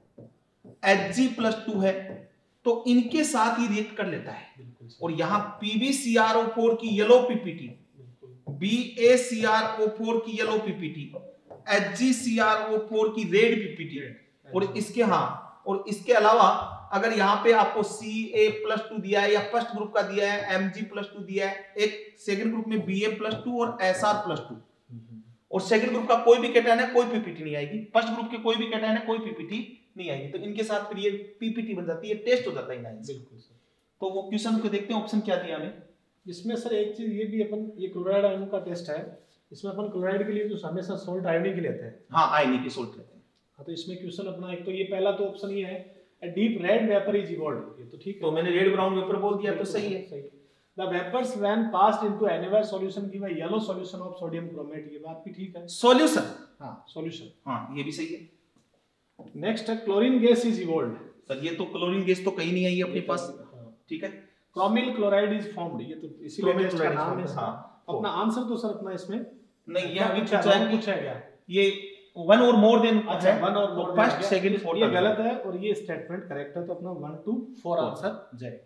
Hg+2 है, तो इनके साथ ही रिएक्ट कर लेता है, और यहां PbCrO4 की येलो पीपीटी, BaCrO4 की येलो पीपीटी, HgCrO4 की रेड पीपीटी, और इसके, हाँ, और इसके अलावा अगर यहाँ पे आपको Ca+2 दिया है या फर्स्ट ग्रुप का दिया है Mg+2 दिया है, एक सेकंड ग्रुप में Ba+2 और Sr+2, और सेकंड ग्रुप का कोई भी कैटायन है, कोई पीपीटी नहीं आएगी, फर्स्ट ग्रुप के कोई भी कैटायन है, कोई पीपीटी नहीं आएगी, तो इनके साथ फिर ये पीपीटी बन जाती है, टेस्ट हो जाता है इनका। बिल्कुल सर। तो वो क्वेश्चन को देखते हैं, ऑप्शन क्या दिया हमें इसमें सर। एक चीज ये भी अपन, ये क्लोराइड आयनों का टेस्ट है, इसमें अपन क्लोराइड के लिए जो हमेशा सोल्ट आयनिक लेते हैं, हाँ, आयनिक के सोल्ट लेते हैं। हाँ, तो इसमें क्वेश्चन अपना एक तो ये पहला तो ऑप्शन ये है, a deep red vapor is evolved, ये तो ठीक है, तो मैंने रेड ब्राउन वेपर बोल दिया, तो सही है। सही। The vapors when passed into NaOH solution give a yellow solution of sodium chromate, ये बात भी ठीक है, सॉल्यूशन, हाँ, सॉल्यूशन, हाँ, ये भी सही है। नेक्स्ट है chlorine gas is evolved, sir ये तो क्लोरीन गैस तो कहीं नहीं आई अपने पास, ठीक है। क्रोमिल क्लोराइड इज फॉर्म्ड, ये तो इसीलिए क्रोमिल टेस्ट का क्लोराइड नाम है। हाँ, अपना आंसर तो सर अपना इसमें नहीं, ये अभी पूछा है क्या, ये वन और मोर देन, अच्छा, वन और मोर, फर्स्ट सेकंड फोर्थ, ये गलत है और ये स्टेटमेंट करेक्ट है, तो अपना 1 to 4 आंसर जाए।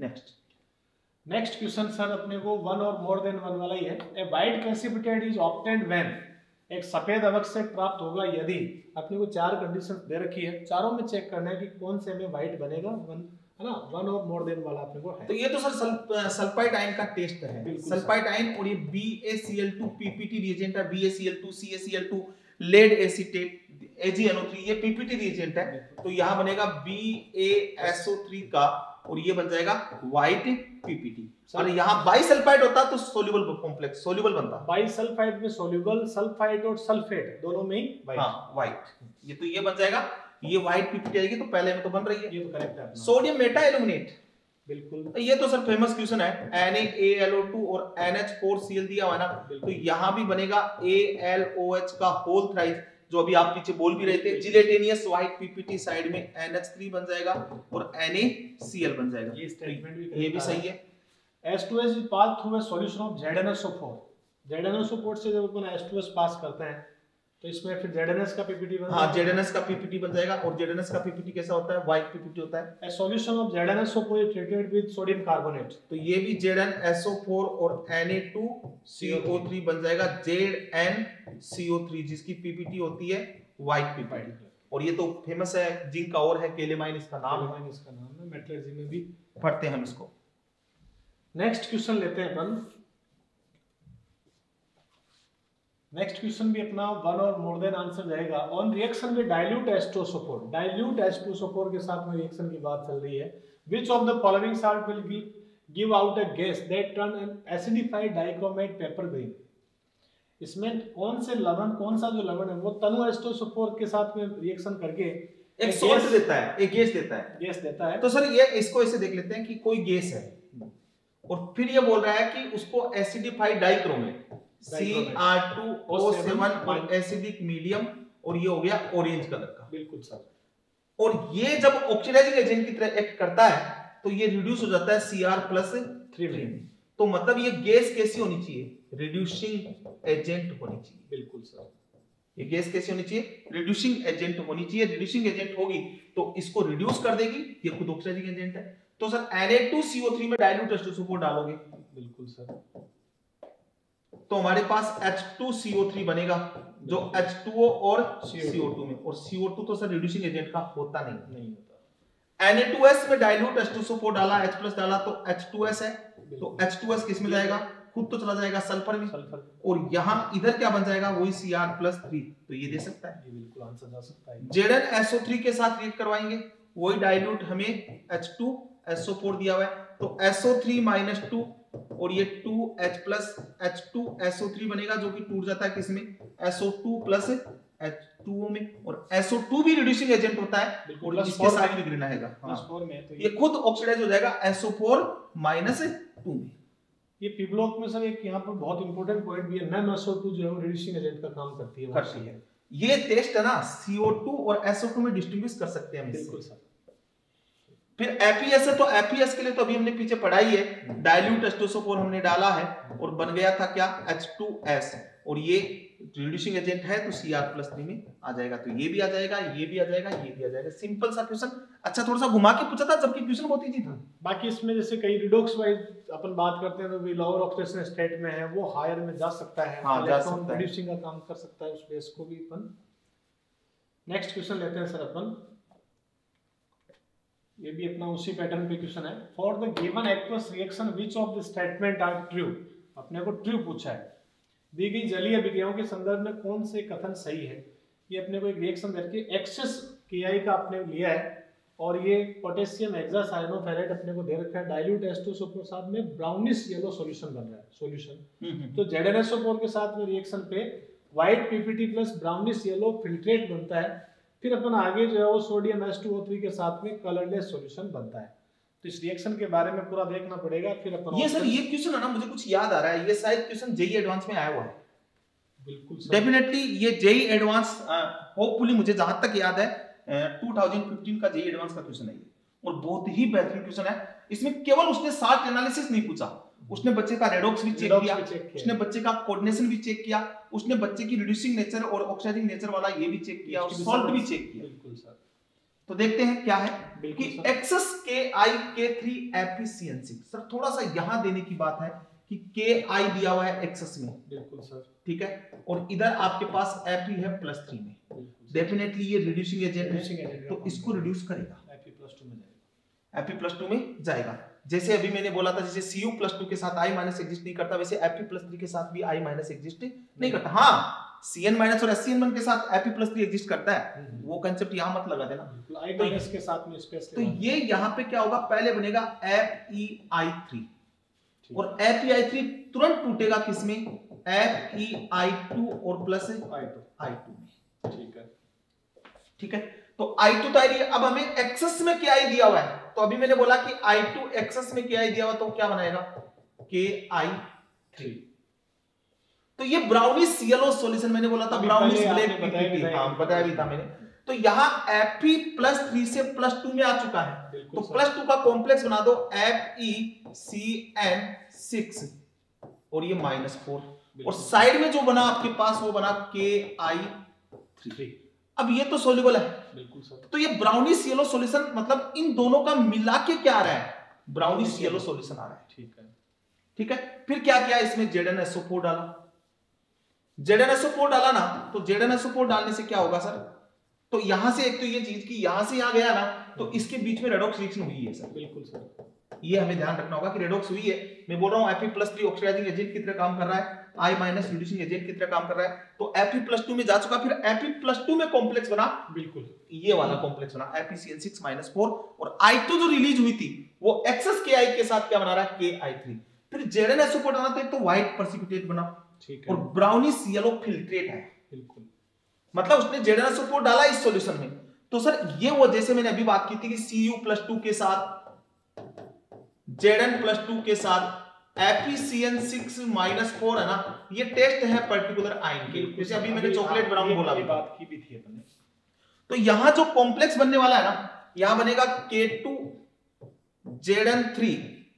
नेक्स्ट क्वेश्चन सर अपने को 1 और मोर देन 1 वाला ही है। A white precipitate is obtained when, एक सफेद अवक्षय प्राप्त होगा यदि, अपने को 4 कंडीशन दे रखी है, चारों में चेक करना है कि कौन से में वाइट बनेगा, है ना, 1 और मोर देन वाला अपने को है। तो ये तो सर सल्फाइड आयन का टेस्ट है, सल्फाइड आयन, और ये BaCl2 पीपीटी रिएजेंट है, BaCl2 CaCl2 lead acetate AgNO3, ये पीपीटी रिएजेंट है, तो यहाँ बनेगा BaSO3 का, और ये बन जाएगा व्हाइट पीपीटी। और यहाँ बाइसल्फाइड होता तो सोल्यूबल कॉम्प्लेक्स, सोल्यूबल बनता, बाइसल्फाइड में सोल्यूबल, सल्फाइड और सल्फेट दोनों में ही व्हाइट, हाँ, व्हाइट, ये तो ये बन जाएगा, ये व्हाइट पीपीटी आएगी, तो पहले में तो बन रही है, ये तो करेक्ट है। सोडियम मेटा एल्यूमिनेट, बिल्कुल, ये तो सर फेमस क्वेश्चन है, NaAlO2 और NH4Cl दिया हुआ है ना, तो यहाँ भी बनेगा AlOH का होल थ्राइस, जो अभी आप पीछे बोल भी रहे थे, जिलेटेनियस व्हाइट पीपीटी साइड में NH3 बन जाएगा और NaCl बन जाएगा, ये स्टेटमेंट भी ये भी सही है। H2S is passed through a solution of ZnSO4, ZnSO4 से जब अपन H2S पास करते हैं तो इसमें फिर ZnS का पीपीटी बन, हाँ, ZnS का पीपीटी बन जाएगा, और ZnS का पीपीटी कैसा होता है, व्हाइट पीपीटी होता है। A solution of ZnSO4 is treated with sodium carbonate, तो ये भी ZnSO4 और Na2CO3 बन जाएगा, ZnCO3, जिसकी पीपीटी होती है व्हाइट पीपीटी, और ये तो फेमस है, जिंक का और है केलेमाइन इसका नाम है, इसका नाम है, मेटलर्जी में भी पढ़ते हैं हम इसको। नेक्स्ट क्वेश्चन लेते हैं अपन। नेक्स्ट क्वेश्चन भी अपना वन और मोर देन आंसर जाएगा। On reaction with dilute H2SO4, dilute H2SO4 के साथ में रिएक्शन की बात चल रही है। Which of the following salt will give out a gas that turn an acidified dichromate paper green. इसमें कौन से लवण, कौन सा जो लवण है वो तनु H2SO4 के साथ में रिएक्शन करके एक सॉल्ट देता है, एक गैस देता है, गैस देता है। तो सर ये इसको ऐसे देख लेते हैं कि कोई गैस है और फिर ये बोल रहा है कि उसको एसिडिफाइड डाइक्रोमेट Cr2O7 और एसिडिक मीडियम, और ये हो गया ऑरेंज कलर का। बिल्कुल सर। और ये जब ऑक्सीडाइजिंग एजेंट की तरह एक्ट करता है तो ये रिड्यूस हो जाता है Cr+3 में। तो मतलब ये गैस कैसी होनी चाहिए? रिड्यूसिंग एजेंट होनी चाहिए। बिल्कुल सर। ये गैस कैसी होनी चाहिए? रिड्यूसिंग एजेंट होनी चाहिए। रिड्यूसिंग एजेंट होगी तो इसको रिड्यूस कर देगी, ये खुद ऑक्सीडाइजिंग एजेंट है। तो सर Na2CO3 में डाइल्यूट H2SO4 डालोगे। बिल्कुल सर। तो हमारे पास H2CO3 बनेगा जो H2O और CO2 में, और CO2 तो सर रिड्यूसिंग एजेंट का होता नहीं होता। Na2S में डाइल्यूट H2SO4 डाला, H+ डाला तो H2S है, तो H2S किस में जाएगा? खुद तो चला जाएगा सल्फर में, और यहाँ इधर क्या बन जाएगा? वही Cr+3। तो ये दे सकता है, ये बिल्कुल आंसर जा सकता है। ZnSO3 के साथ रिएक्ट करवाएंगे, वही डाइल्यूट हमें H2SO4 दिया हुआ है, तो SO3 - 2 और ये 2H+H2SO3 बनेगा जो कि टूट जाता है किसमें? SO2 + H2O में, और SO2 भी रिड्यूसिंग एजेंट होता है और इसके साथ भी ग्रीन आएगा। +4 में तो ये खुद ऑक्सीडाइज हो जाएगा SO4 - 2 में। ये पी ब्लॉक में सर एक यहाँ पर बहुत इंपॉर्टेंट पॉइंट भी है, NaMSO2 जो है वो रिड्यूसिंग एजेंट का काम करती है। ये टेस्ट है ना, CO2 और SO2 में डिस्टिंग्विश कर सकते हैं हम। बिल्कुल सर। फिर एपीएस है, तो एपीएस के लिए तो अभी हमने पीछे पढ़ाई है, डाइल्यूट H2SO4 हमने डाला है और बन गया था क्या? H2S, और ये रिड्यूसिंग एजेंट है तो Cr+3 में आ जाएगा। तो ये भी आ जाएगा, ये भी आ जाएगा, ये भी आ जाएगा। सिंपल सा क्वेश्चन। अच्छा थोड़ा सा घुमा के पूछा था जबकि क्वेश्चन बहुत इजी था। बाकी इसमें जैसे कई रिडॉक्स वाइज अपन बात करते हैं तो भी लोअर ऑक्सीडेशन स्टेट में है, वो हायर में जा सकता है, हाँ, जा सकता है, रिड्यूसिंग का काम कर सकता है, उस बेस को भी अपन। नेक्स्ट क्वेश्चन लेते हैं सर अपन। ये भी अपना उसी पैटर्न पे क्वेश्चन है। For the given aqueous reaction which of the statement are true. अपने को ट्रू पूछा है। दी गई जलीय अभिक्रियाओं के संदर्भ में कौन से कथन सही है? ये अपने को एक रिएक्शन करके एक्सेस Ki का अपने लिया है, और ये पोटेशियम हेक्सासाइनोफेरेट अपने को दे रखा है। डाइल्यूट H2SO4 साथ में ब्राउनिश येलो सॉल्यूशन बन रहा है, सॉल्यूशन। तो ZnSO4 के साथ में रिएक्शन पे white PPT plus brownish yellow filtrate बनता है। फिर अपन आगे जो है वो सोडियम H2O3 के साथ में कलरलेस सॉल्यूशन बनता है। तो इस रिएक्शन के बारे में पूरा देखना पड़ेगा। फिर अपन ये सर ये क्वेश्चन है ना, मुझे कुछ याद आ रहा है, ये शायद क्वेश्चन जेईई एडवांस में आया हुआ है। बिल्कुल डेफिनेटली ये जेईई एडवांस, होपफुली मुझे जहां तक याद है 2015 का जेईई एडवांस का क्वेश्चन है ये, और बहुत ही बेहतरीन क्वेश्चन है। इसमें केवल उसने साल्ट एनालिसिस नहीं पूछा, उसने बच्चे का रेडॉक्स भी चेक किया, उसने बच्चे का कोऑर्डिनेशन भी चेक किया, उसने बच्चे की रिड्यूसिंग नेचर और ऑक्सीडाइजिंग नेचर वाला ये भी चेक किया, और सॉल्ट भी चेक किया। बिल्कुल सर। तो देखते हैं क्या है कि एक्सेस Ki K3FeCN6। सर थोड़ा सा यहां देने की बात है कि Ki दिया हुआ है एक्सेस में। बिल्कुल सर। ठीक है, और इधर आपके पास Fe है +3 में। डेफिनेटली ये रिड्यूसिंग एजेंट है, तो इसको रिड्यूस करेगा, Fe+2 में जाएगा। Fe+2 में जाएगा। जैसे अभी मैंने बोला था, जैसे Cu+2 के साथ I- एग्जिस्ट नहीं करता, वैसे Fe+3 के साथ भी I- एग्जिस्ट नहीं करता। हाँ, Cn- और SCN1 के साथ Fe+3 एग्जिस्ट करता है, वो कंसेप्ट यहां मत लगा देना। I- के साथ में स्पेस तो ये यहां पे क्या होगा? पहले बनेगा FeI3, और FeI3 तुरंत टूटेगा किसमें? FeI2 और प्लस I2 में। ठीक है, तो I2 तो आई, अब हमें एक्सेस में Ki दिया हुआ है, तो अभी मैंने बोला कि I2 एक्सेस में Ki दिया हुआ, तो क्या बनाएगा? Ki3। तो ये ब्राउनिश येलो सॉल्यूशन मैंने बोला था, ब्राउनिश ब्लैक PPT, हाँ बताया भी था मैंने। तो यहाँ Fe+3 से +2 में आ चुका है, तो +2 का कॉम्प्लेक्स बना दो FeCN6, और ये -4, और साइड में जो बना आपके पास वो बना Ki3। अब ये तो सोल्यूबल है। बिल्कुल सर। तो ये ब्राउनिश येलो सॉल्यूशन, मतलब इन दोनों का मिला के क्या आ रहा है? ब्राउनिश येलो सॉल्यूशन आ रहा है। ठीक है, फिर क्या किया? इसमें ZnSO4 डाला। ZnSO4 डाला ना, तो ZnSO4 डालने से क्या होगा सर? तो यहां से एक तो ये चीज कि यहां से यहां गया ना, तो इसके बीच में रेडॉक्स रिएक्शन हुई है सर। बिल्कुल सर। ये हमें ध्यान रखना होगा कि रेडॉक्स हुई है, मैं बोल रहा हूँ Fe+3 ऑक्सीडाइजिंग एजेंट की तरह काम कर रहा है, I- रिड्यूसिंग एजेंट की तरह काम कर रहा है, तो Fe+2 में जा चुका, फिर Fe+2 में कॉम्प्लेक्स बना, बिल्कुल ये वाला कॉम्प्लेक्स बना FeCN6-4, और I2 जो रिलीज हुई थी वो एक्सेस Ki के साथ क्या बना रहा है, Ki3। फिर ZnSO4 डाला तो एक तो व्हाइट प्रेसिपिटेट बना, ठीक है, और ब्राउनिश येलो फिल्ट्रेट है, बिल्कुल मतलब उसने ZnSO4 डाला इस सॉल्यूशन में। तो सर ये वो जैसे मैंने अभी बात की थी कि Cu+2 के साथ Zn+2 के साथ FeCN6-4 है ना, ये टेस्ट है पर्टिकुलर आयन के, जैसे अभी मैंने चॉकलेट ब्राउन बोला, ये बात की भी थी अपने। तो यहां जो कॉम्प्लेक्स बनने वाला है ना, यहां बनेगा K2 Zn3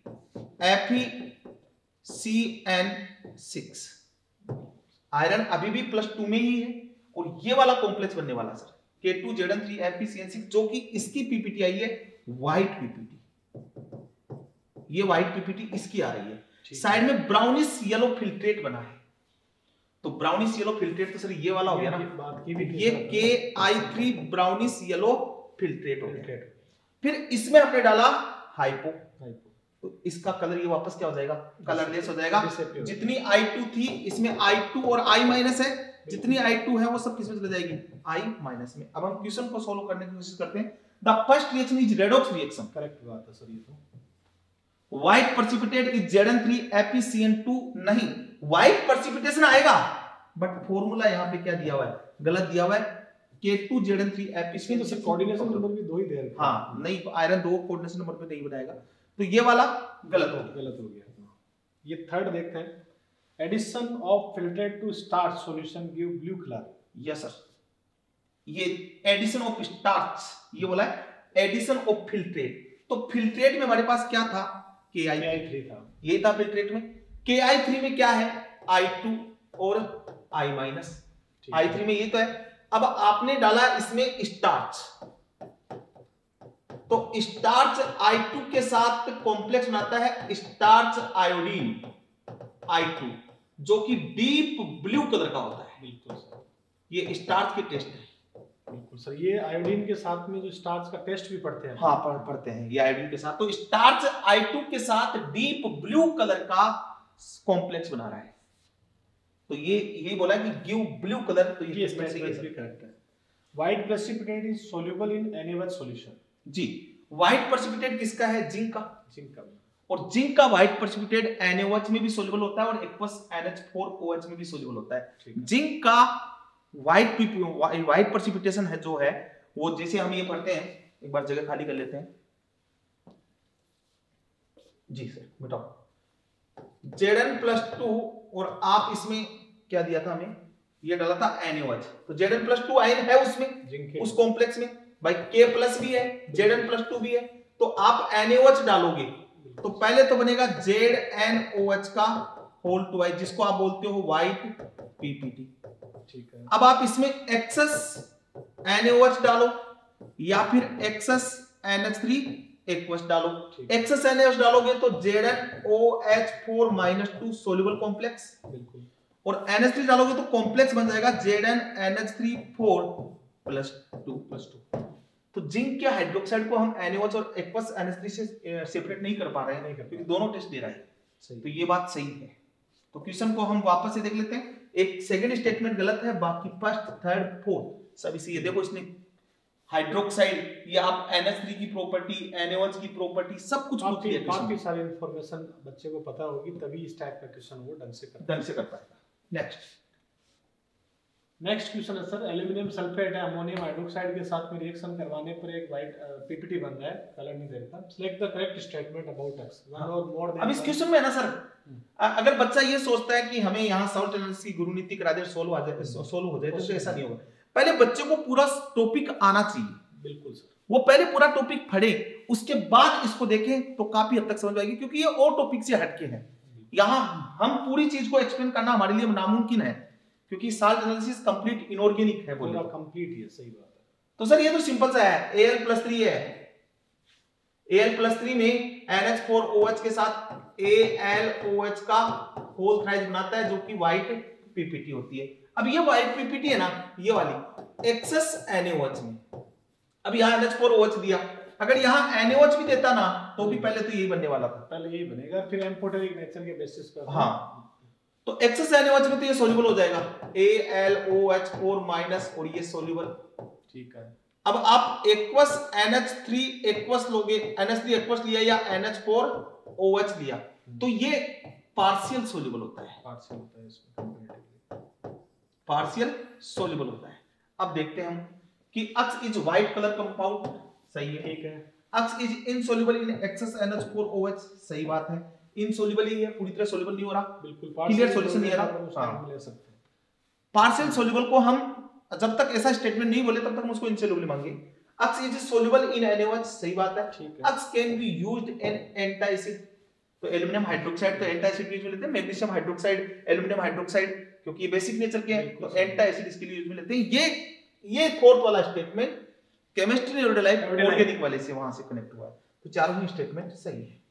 FeCN6, आयरन अभी भी +2 में ही है, और ये वाला कॉम्प्लेक्स बनने वाला सर K2 Zn3 FeCN6, जो कि इसकी पीपीटी आई है व्हाइट पीपीटी, ये व्हाइट पीपीटी इसकी आ रही है, साइड में ब्राउनिश येलो फिल्ट्रेट बना है, तो ब्राउनिश येलो फिल्ट्रेट तो सर ये वाला हो गया ना, बात की भी ये Ki3 ब्राउनिश येलो फिल्ट्रेट हो गया। फिर इसमें हमने डाला हाइपो, तो इसका कलर ये वापस क्या हो जाएगा, कलरलेस हो जाएगा, जितनी I2 थी इसमें I2 और I- है, जितनी I2 है वो सब किसमें चले जाएगी, I- में। अब हम क्वेश्चन को सॉल्व करने की कोशिश करते हैं। The first reaction is redox reaction, correct बात है सर, ये तो white precipitate is Zn3 FeCN2, नहीं व्हाइट प्रेसिपिटेशन आएगा, बट फॉर्मूला यहां पे क्या दिया हुआ है, गलत दिया हुआ है, K2 Zn3 इसमें तो सर कोऑर्डिनेशन नंबर भी दो ही दे रखे, हां नहीं, आयरन 2 कोऑर्डिनेशन नंबर पे नहीं बनाएगा, तो ये वाला गलत हो गया। ये थर्ड देखते हैं, addition of filtrate to starch solution give blue colour. Yes sir, ये एडिशन ऑफ स्टार्च, ये बोला है एडिशन ऑफ फिल्ट्रेट, तो फिल्ट्रेट में हमारे पास क्या था, Ki3 था, ये था फिल्ट्रेट में। Ki3 में क्या है, I2 और I-, I3 में ये तो है। अब आपने डाला इसमें स्टार्च, तो स्टार्च I2 के साथ कॉम्प्लेक्स बनाता है स्टार्च आयोडीन I2, जो कि डीप ब्लू कलर का होता है। बिल्कुल सर, ये स्टार्च की टेस्ट है। बिल्कुल सर, ये आयोडीन के साथ में जो स्टार्च का टेस्ट भी पढ़ते हैं। हाँ पढ़ते हैं, ये आयोडीन के साथ, तो स्टार्च I2 के साथ डीप ब्लू कलर का कॉम्प्लेक्स बना रहा है, तो ये बोला कि गिव ब्लू कलर, तो ये करेक्ट है। White precipitate is soluble in NaOH solution. जी, व्हाइट प्रेसिपिटेट किसका है, जिंक का, जिंक का, और जिंक का व्हाइट प्रेसिपिटेट NaOH में भी सोल्यूबल होता है और एक्वस NH4OH में भी सोल्यूबल होता है। जिंक का व्हाइट प्रेसिपिटेशन है जो है वो, जैसे हम ये पढ़ते हैं, एक बार जगह खाली कर लेते हैं जी सर, बताओ, Zn+2, और आप इसमें क्या दिया था हमें, ये डाला था NaOH, तो Zn+2 आयन है उसमें, उस कॉम्प्लेक्स में, भाई K+ भी है, Zn+2 भी है, तो आप NaOH डालोगे तो पहले तो बनेगा ZnOH का होल टू आई, जिसको आप बोलते हो व्हाइट पीपीटी। ठीक है, अब आप इसमें एक्सेस NaOH डालो या फिर एक्सेस NH3 एक्वस डालो। एक्सेस NaOH डालोगे तो ZnOH4-2 सोल्यूबल कॉम्प्लेक्स, बिल्कुल, और NH3 डालोगे तो कॉम्प्लेक्स बन जाएगा ZnNH3 4+2। तो जिंक के हाइड्रोक्साइड को हम NaOH और एक्वस NH3 से सेपरेट नहीं कर पा रहे हैं, क्योंकि दोनों टेस्ट दे रहा है। तो ये बात सही है। तो क्वेश्चन को हम वापस से देख लेते हैं। एक सेकंड स्टेटमेंट गलत है, बाकी फर्स्ट, थर्ड, फोर्थ सभी से। ये देखो, इसने हाइड्रोक्साइड, ये आप NH3 की प्रॉपर्टी, NaOH की प्रॉपर्टी, सब कुछ पूछ लिया। काफी सारी इंफॉर्मेशन बच्चे को पता होगी, तभी इस टाइप का क्वेश्चन वो ढंग से कर पाएगा। नेक्स्ट क्वेश्चन है सर, एल्यूमिनियम सल्फेट है अमोनियम हाइड्रोक्साइड के साथ में रिएक्शन करवाने पर एक व्हाइट पीपीटी बन रहा है, कलर नहीं देता। Select the correct statement about X, one और मोर देन। अब इस क्वेश्चन में है ना सर, अगर बच्चा ये सोचता है कि हमें यहाँ सॉल्ट एनालिसिस की गुरु नीति करा दे, सोल्व हो जाए, तो ऐसा नहीं होगा। पहले बच्चे को पूरा टॉपिक आना चाहिए। बिल्कुल सर, वो पहले पूरा टॉपिक पढ़े, उसके बाद इसको देखें तो काफी हद तक समझ आएगी, क्योंकि ये और टॉपिक से हटके है। यहाँ हम पूरी चीज को एक्सप्लेन करना हमारे लिए नामुमकिन है, क्योंकि सॉल्ट एनालिसिस कंप्लीट इनऑर्गेनिक है, पूरा कंप्लीट है। सही बात है। तो सर ये तो सिंपल सा है, Al+3 है, Al+3 में NH4OH के साथ AlOH का होल थ्राइस बनाता है, जो कि व्हाइट पीपीटी होती है। अब ये व्हाइट पीपीटी है ना, ये वाली एक्सेस NaOH में, अब यहाँ NH4OH दिया, अगर यहाँ NaOH भी देता ना तो भी पहले तो यही बनने वाला था, पहले यही बनेगा, फिर एम्फोटेरिक नेचर के बेसिस पर। हाँ, तो एक्सेस NaOH में तो ये सॉल्युबल हो जाएगा, AlOH4 माइनस, और ये सॉल्युबल। ठीक है, अब आप एक्वस NH3 एक्वस लोगे, NH3 एक्वस लिया या NH4OH लिया, तो ये पार्शियल सॉल्युबल होता है, पार्शियल होता है इसमें, पार्शियल सॉल्युबल होता है। अब देखते हैं हम कि X is white colour compound, सही है, ठीक है। X is insoluble in excess NH4OH, सही बात है, इनसॉल्युबल ही है, पूरी तरह सॉल्युबल नहीं हो रहा, बिल्कुल क्लियर सॉल्यूशन नहीं है ना। हाँ, ले सकते हैं। पार्शियल सॉल्युबल को हम जब तक ऐसा स्टेटमेंट नहीं बोले तब तक हम उसको इनसॉल्युबल मांगे। X is soluble in NaOH, सही बात है, ठीक है। X can be used in antacid, तो एल्युमिनियम हाइड्रोक्साइड तो एंटासिड यूज में लेते हैं, मैग्नीशियम हाइड्रोक्साइड, एल्युमिनियम हाइड्रोक्साइड, क्योंकि ये बेसिक नेचर के हैं तो एंटासिड इसके लिए यूज में लेते हैं। ये फोर्थ वाला स्टेटमेंट केमिस्ट्री न्यूट्रलाइट ऑर्गेनिक वाले से वहां से कनेक्ट हुआ है, तो चारों ही स्टेटमेंट सही है।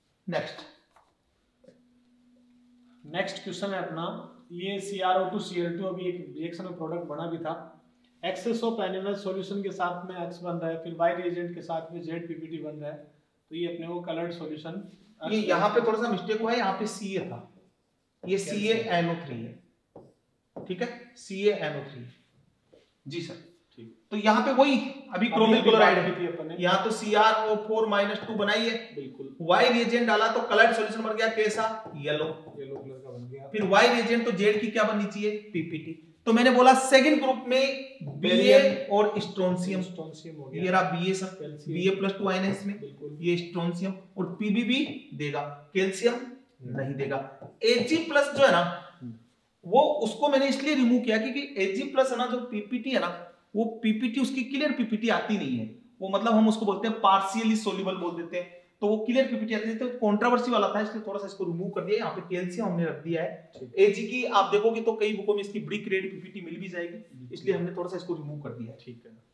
नेक्स्ट क्वेश्चन है अपना, ये CrO2Cl2 अभी एक रिएक्शन में प्रोडक्ट बना भी था, एक्सेस ऑफ एनिमल सॉल्यूशन के साथ में X बन रहा है, फिर Y रिएजेंट के साथ में ZPPT बन रहा है, तो ये अपने को कलर्ड सॉल्यूशन। ये यहाँ पे थोड़ा सा मिस्टेक हुआ है, यहाँ पे Ca था, ये CaNO3 है, ठीक है, CaNO3 जी सर, ठीक। तो यहाँ पे वही अभी क्रोमिल क्लोराइड है, यहाँ तो CrO4-2 बनाई है, बिल्कुल, Y रिएजेंट डाला तो कलर्ड सॉल्यूशन बन गया कैसा, येलो कलर का बन गया, फिर Y रिएजेंट तो Z की क्या बननी चाहिए, PPT। तो मैंने बोला सेकंड ग्रुप में Ba और स्ट्रोंशियम हो गया, ये रहा Ba सर, Ba+2 आयन है इसमें, ये स्ट्रोंशियम, और Pb देगा, कैल्शियम नहीं देगा। Ag+ जो है ना वो उसको मैंने इसलिए रिमूव किया क्योंकि Ag+ है ना, जो PPT है ना, वो PPT उसकी क्लियर PPT आती नहीं है, वो मतलब हम उसको बोलते हैं पार्शियली सोल्यूबल बोल देते हैं, तो वो क्लियर PPT आती है, तो कंट्रोवर्सी वाला था इसलिए थोड़ा सा इसको रिमूव कर दिया। यहाँ पे कैल्शियम हमने रख दिया है, Ag की आप देखोगे तो कई बुकों में इसकी ब्रिक रेड PPT मिल भी जाएगी, इसलिए हमने थोड़ा सा इसको रिमूव कर दिया है, ठीक है।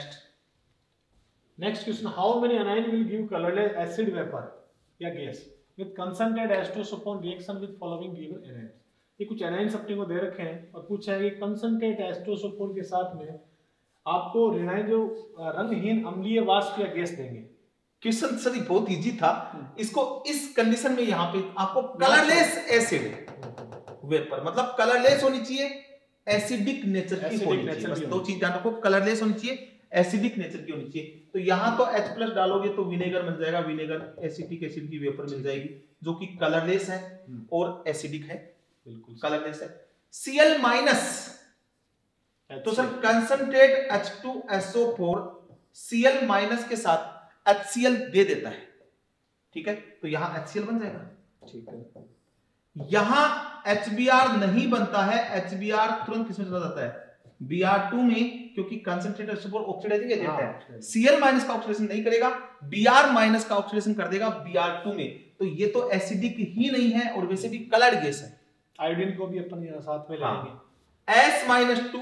Next question, how many anion will give colourless acid vapour या गैस विद कंसंट्रेटेड एस्टोसोफोन reaction with following given anion. ये कुछ एनाइंस अपने को दे रखे हैं और पूछा है कि कंसंट्रेट एस्टोसोफोन के साथ में आपको रेनाइन जो रंगहीन अम्लीय वाष्प या गैस देंगे। क्वेश्चन सर बहुत इजी था, इसको इस कंडीशन में यहाँ पे आपको कलरलेस एसिड वेपर, मतलब कलरलेस होनी चाहिए, एसिडिक नेचर की होनी चाहिए, बस दो चीज ध्यान रखो, कलरलेस होनी चाहिए, एसिडिक नेचर की होनी चाहिए। तो यहाँ तो H+ डालोगे तो विनेगर मिल जाएगा, विनेगर एसिटिक एसिड की वेपर मिल जाएगी जो कि कलरलेस है और एसिडिक है, बिल्कुल कलरलेस है। Cl- तो सर कंसंट्रेट H2SO4 Cl- के साथ HCl दे देता है, ठीक है, तो यहां HCl बन जाएगा, ठीक है। यहां HBr नहीं बनता है, HBr तुरंत किसमें चला जाता है, Br2 में, क्योंकि कंसंट्रेट H2 ऑक्सीडाइजिंग एजेंट है, Cl- का ऑक्सीडेशन नहीं करेगा, Br- का ऑक्सीडेशन कर देगा Br2 में, तो ये तो एसिडिक ही नहीं है और वैसे भी कलर्ड गैस है। आयोडीन को भी अपन यहां साथ में लेंगे, S-2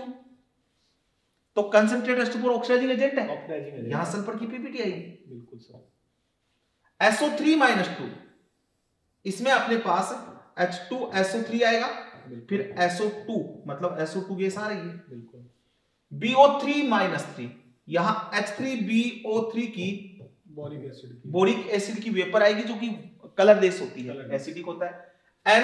तो कंसंट्रेट H2 ऑक्सीडाइजिंग एजेंट है, यहां सल्फर की PPT आएगी, बिल्कुल सर। SO3-2 इसमें अपने पास H2SO3 आएगा, फिर SO2 मतलब SO2 गैस आ रही है, बिल्कुल। BO3-3 यहां H3BO3 की बोरिक एसिड की वेपर आएगी जो कि कलरलेस होती है, एसिडिक होता है।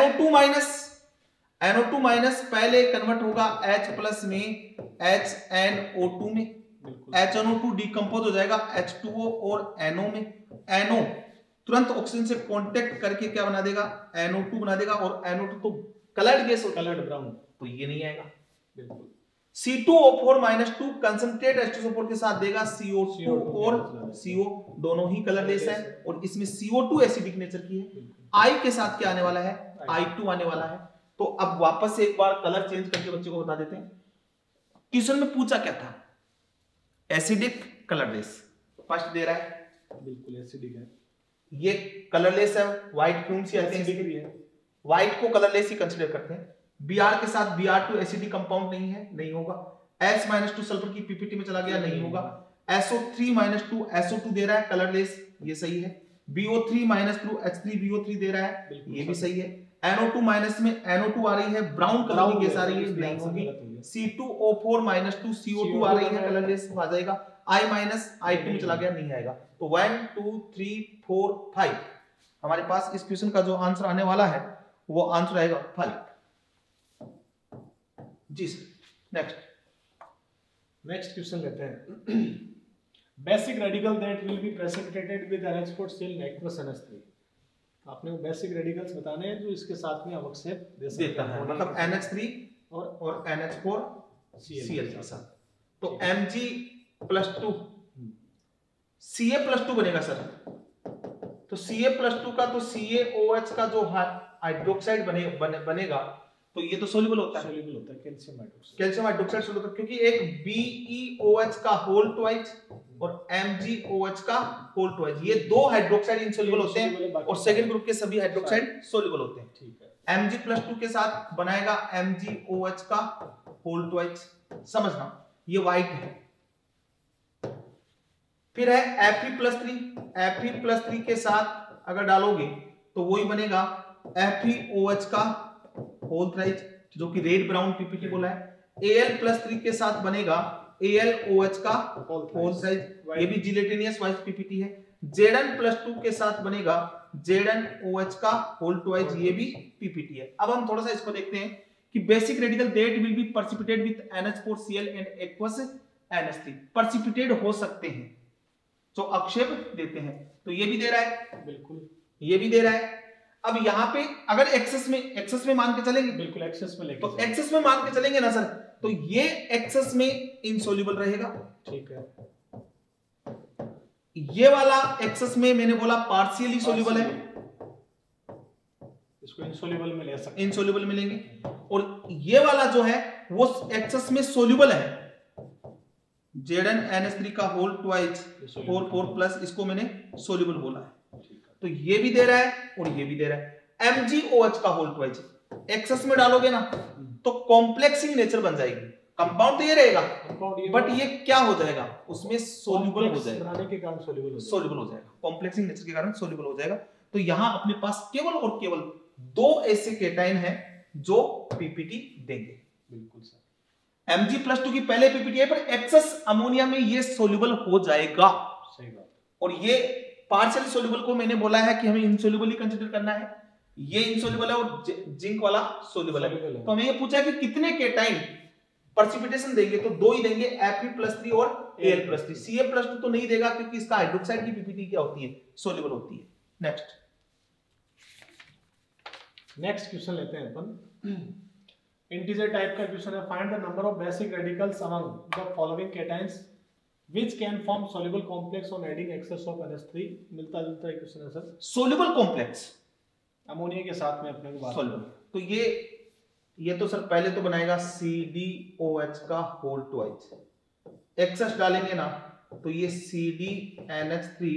NO2- पहले कन्वर्ट होगा H+ में HNO2 में, HNO2 डिकंपोज हो जाएगा H2O और NO में, NO तुरंत ऑक्सीजन से कांटेक्ट करके क्या बना देगा, NO2 बना देगा, और NO2 तो कलर्ड गैस होती है, कलर्ड ब्राउन, तो ये नहीं आएगा, बिल्कुल। C2O4-2 कंसंट्रेट H2SO4 के साथ देगा CO2 और CO दोनों ही कलरलेस है, और इसमें CO2 एसिडिक नेचर की है। I के साथ क्या आने वाला है, I2 आने वाला है। तो अब वापस से एक बार कलर चेंज करके बच्चे को बता देते हैं, क्वेश्चन में पूछा क्या था, एसिडिक कलरलेस, फर्स्ट दे रहा है, बिल्कुल एसिडिक है, ये कलरलेस है, व्हाइट फ्यूम से आते हैं, व्हाइट को कलरलेस ही कंसीडर करते हैं। Br के साथ Br2 एसिडिक कंपाउंड नहीं है, नहीं होगा। S-2 सल्फर की PPT में चला गया, नहीं होगा। SO3-2 SO2 दे रहा है कलरलेस, ये सही है। BO3-2 H3BO3 दे रहा है, ये भी सही है। NO2- में NO2 आ रही है, ब्राउन कलर की गैस आ रही है, नहीं होगी। C2O4-2 CO2 आ रही है, कलरलेस आ जाएगा। I माइनस I2 में चला गया, नहीं आएगा। तो 1 2 3 4 5 हमारे पास इस क्वेश्चन का जो आंसर आने वाला है वो आंसर आएगा 5। जी सर। नेक्स्ट क्वेश्चन लेते हैं। Basic radical that will be precipitated with NH4 still aqueous NH3। आपने वो बेसिक रेडिकल्स बताने हैं जो इसके साथ में अवक्षेप देता है, मतलब NH3 और NH4 Cl के साथ। तो Mg+2 Ca+2 बनेगा सर। तो Ca+2 का तो CaOH का जो हाइड्रोक्साइड बनेगा तो ये तो सोल्यूबल होता है, कैल्शियम हाइड्रोक्साइड सोल्यूबल, क्योंकि एक BeOH का होल ट्वाइस और MgOH का होल ट्वाइस, ये दो हाइड्रोक्साइड इनसोल्यूबल होते हैं और सेकंड ग्रुप के सभी हाइड्रोक्साइड सोल्यूबल होते हैं। ठीक है। Mg+2 के साथ बनाएगा MgOH का होल ट्वाइस, समझना ये वाइट है। फिर है Fe+3 के साथ अगर डालोगे तो वही बनेगा FeOH का होल थ्राइस, जो कि रेड ब्राउन पीपीटी बोला है। Al+3 के साथ बनेगा AlOH का होल थ्राइस, ये भी जिलेटिनियस वाइज पीपीटी है। Zn+2 के साथ बनेगा ZnOH का होल ट्वाइस, ये भी पीपीटी है। अब हम थोड़ा सा इसको देखते हैं कि basic radical that will be precipitated with NH4Cl and aqueous NH3 precipitate हो सकते हैं जो अक्षेप देते हैं। तो ये भी दे रहा है, बिल्कुल ये भी दे रहा है। अब यहाँ पे अगर एक्सेस में मान के चलेंगे, बिल्कुल एक्सेस में लेके, तो एक्सेस में मान के चलेंगे ना सर, तो ये एक्सेस में इनसोल्यूबल रहेगा। ठीक है। ये वाला एक्सेस में मैंने बोला पार्शियली सोल्यूबल है, इसको इनसोल्यूबल में ले सकते हैं, इनसोल्यूबल में लेंगे। और ये वाला जो है वो एक्सेस में सोल्यूबल है, ZnNH3 का होल ट्वाइस 4 प्लस, इसको मैंने सोल्यूबल बोला है। तो ये भी दे रहा है और ये भी दे रहा है। MgOH का होल ट्वाइस एक्सेस में डालोगे ना तो कॉम्प्लेक्सिंग नेचर बन जाएगी। कंपाउंड तो ये रहेगा बट ये क्या हो जाएगा, उसमें सोल्यूबल हो जाएगा, बनाने के कारण सोल्यूबल हो जाएगा, कॉम्प्लेक्सिंग नेचर के कारण सोल्यूबल हो जाएगा। तो यहां अपने पास केवल और केवल दो ऐसे केटाइन हैं जो पीपीटी देंगे। बिल्कुल सर। Mg+2 की पहले पीपीटी है पर एक्सेस अमोनिया में ये सोल्यूबल हो जाएगा। सही बात। और ये पार्शियल सोल्यूबल को मैंने बोला है कि हमें इनसोल्यूबल ही कंसीडर करना है, ये इनसोल्यूबल है और जिंक वाला सोल्यूबल है। तो हमें ये पूछा है कि कितने केटाइन प्रेसिपिटेशन देंगे, तो दो ही देंगे, Fe+3 और Al+3। Ca+2 तो नहीं देगा क्योंकि इसका हाइड्रोक्साइड की पीपीटी क्या होती है, सोल्यूबल होती है। नेक्स्ट क्वेश्चन लेते हैं अपन। इंटीजर टाइप का क्वेश्चन है। Find the number of basic radicals among the following cations which can form soluble complex on adding excess of NH3। मिलता जुलता एक क्वेश्चन है सर। सोल्यूबल कॉम्प्लेक्स अमोनिया के साथ में अपने को बात सोल्यूबल, तो ये तो सर पहले तो बनाएगा CdOH का होल ट्वाइस, एक्सेस डालेंगे ना तो ये CdNH3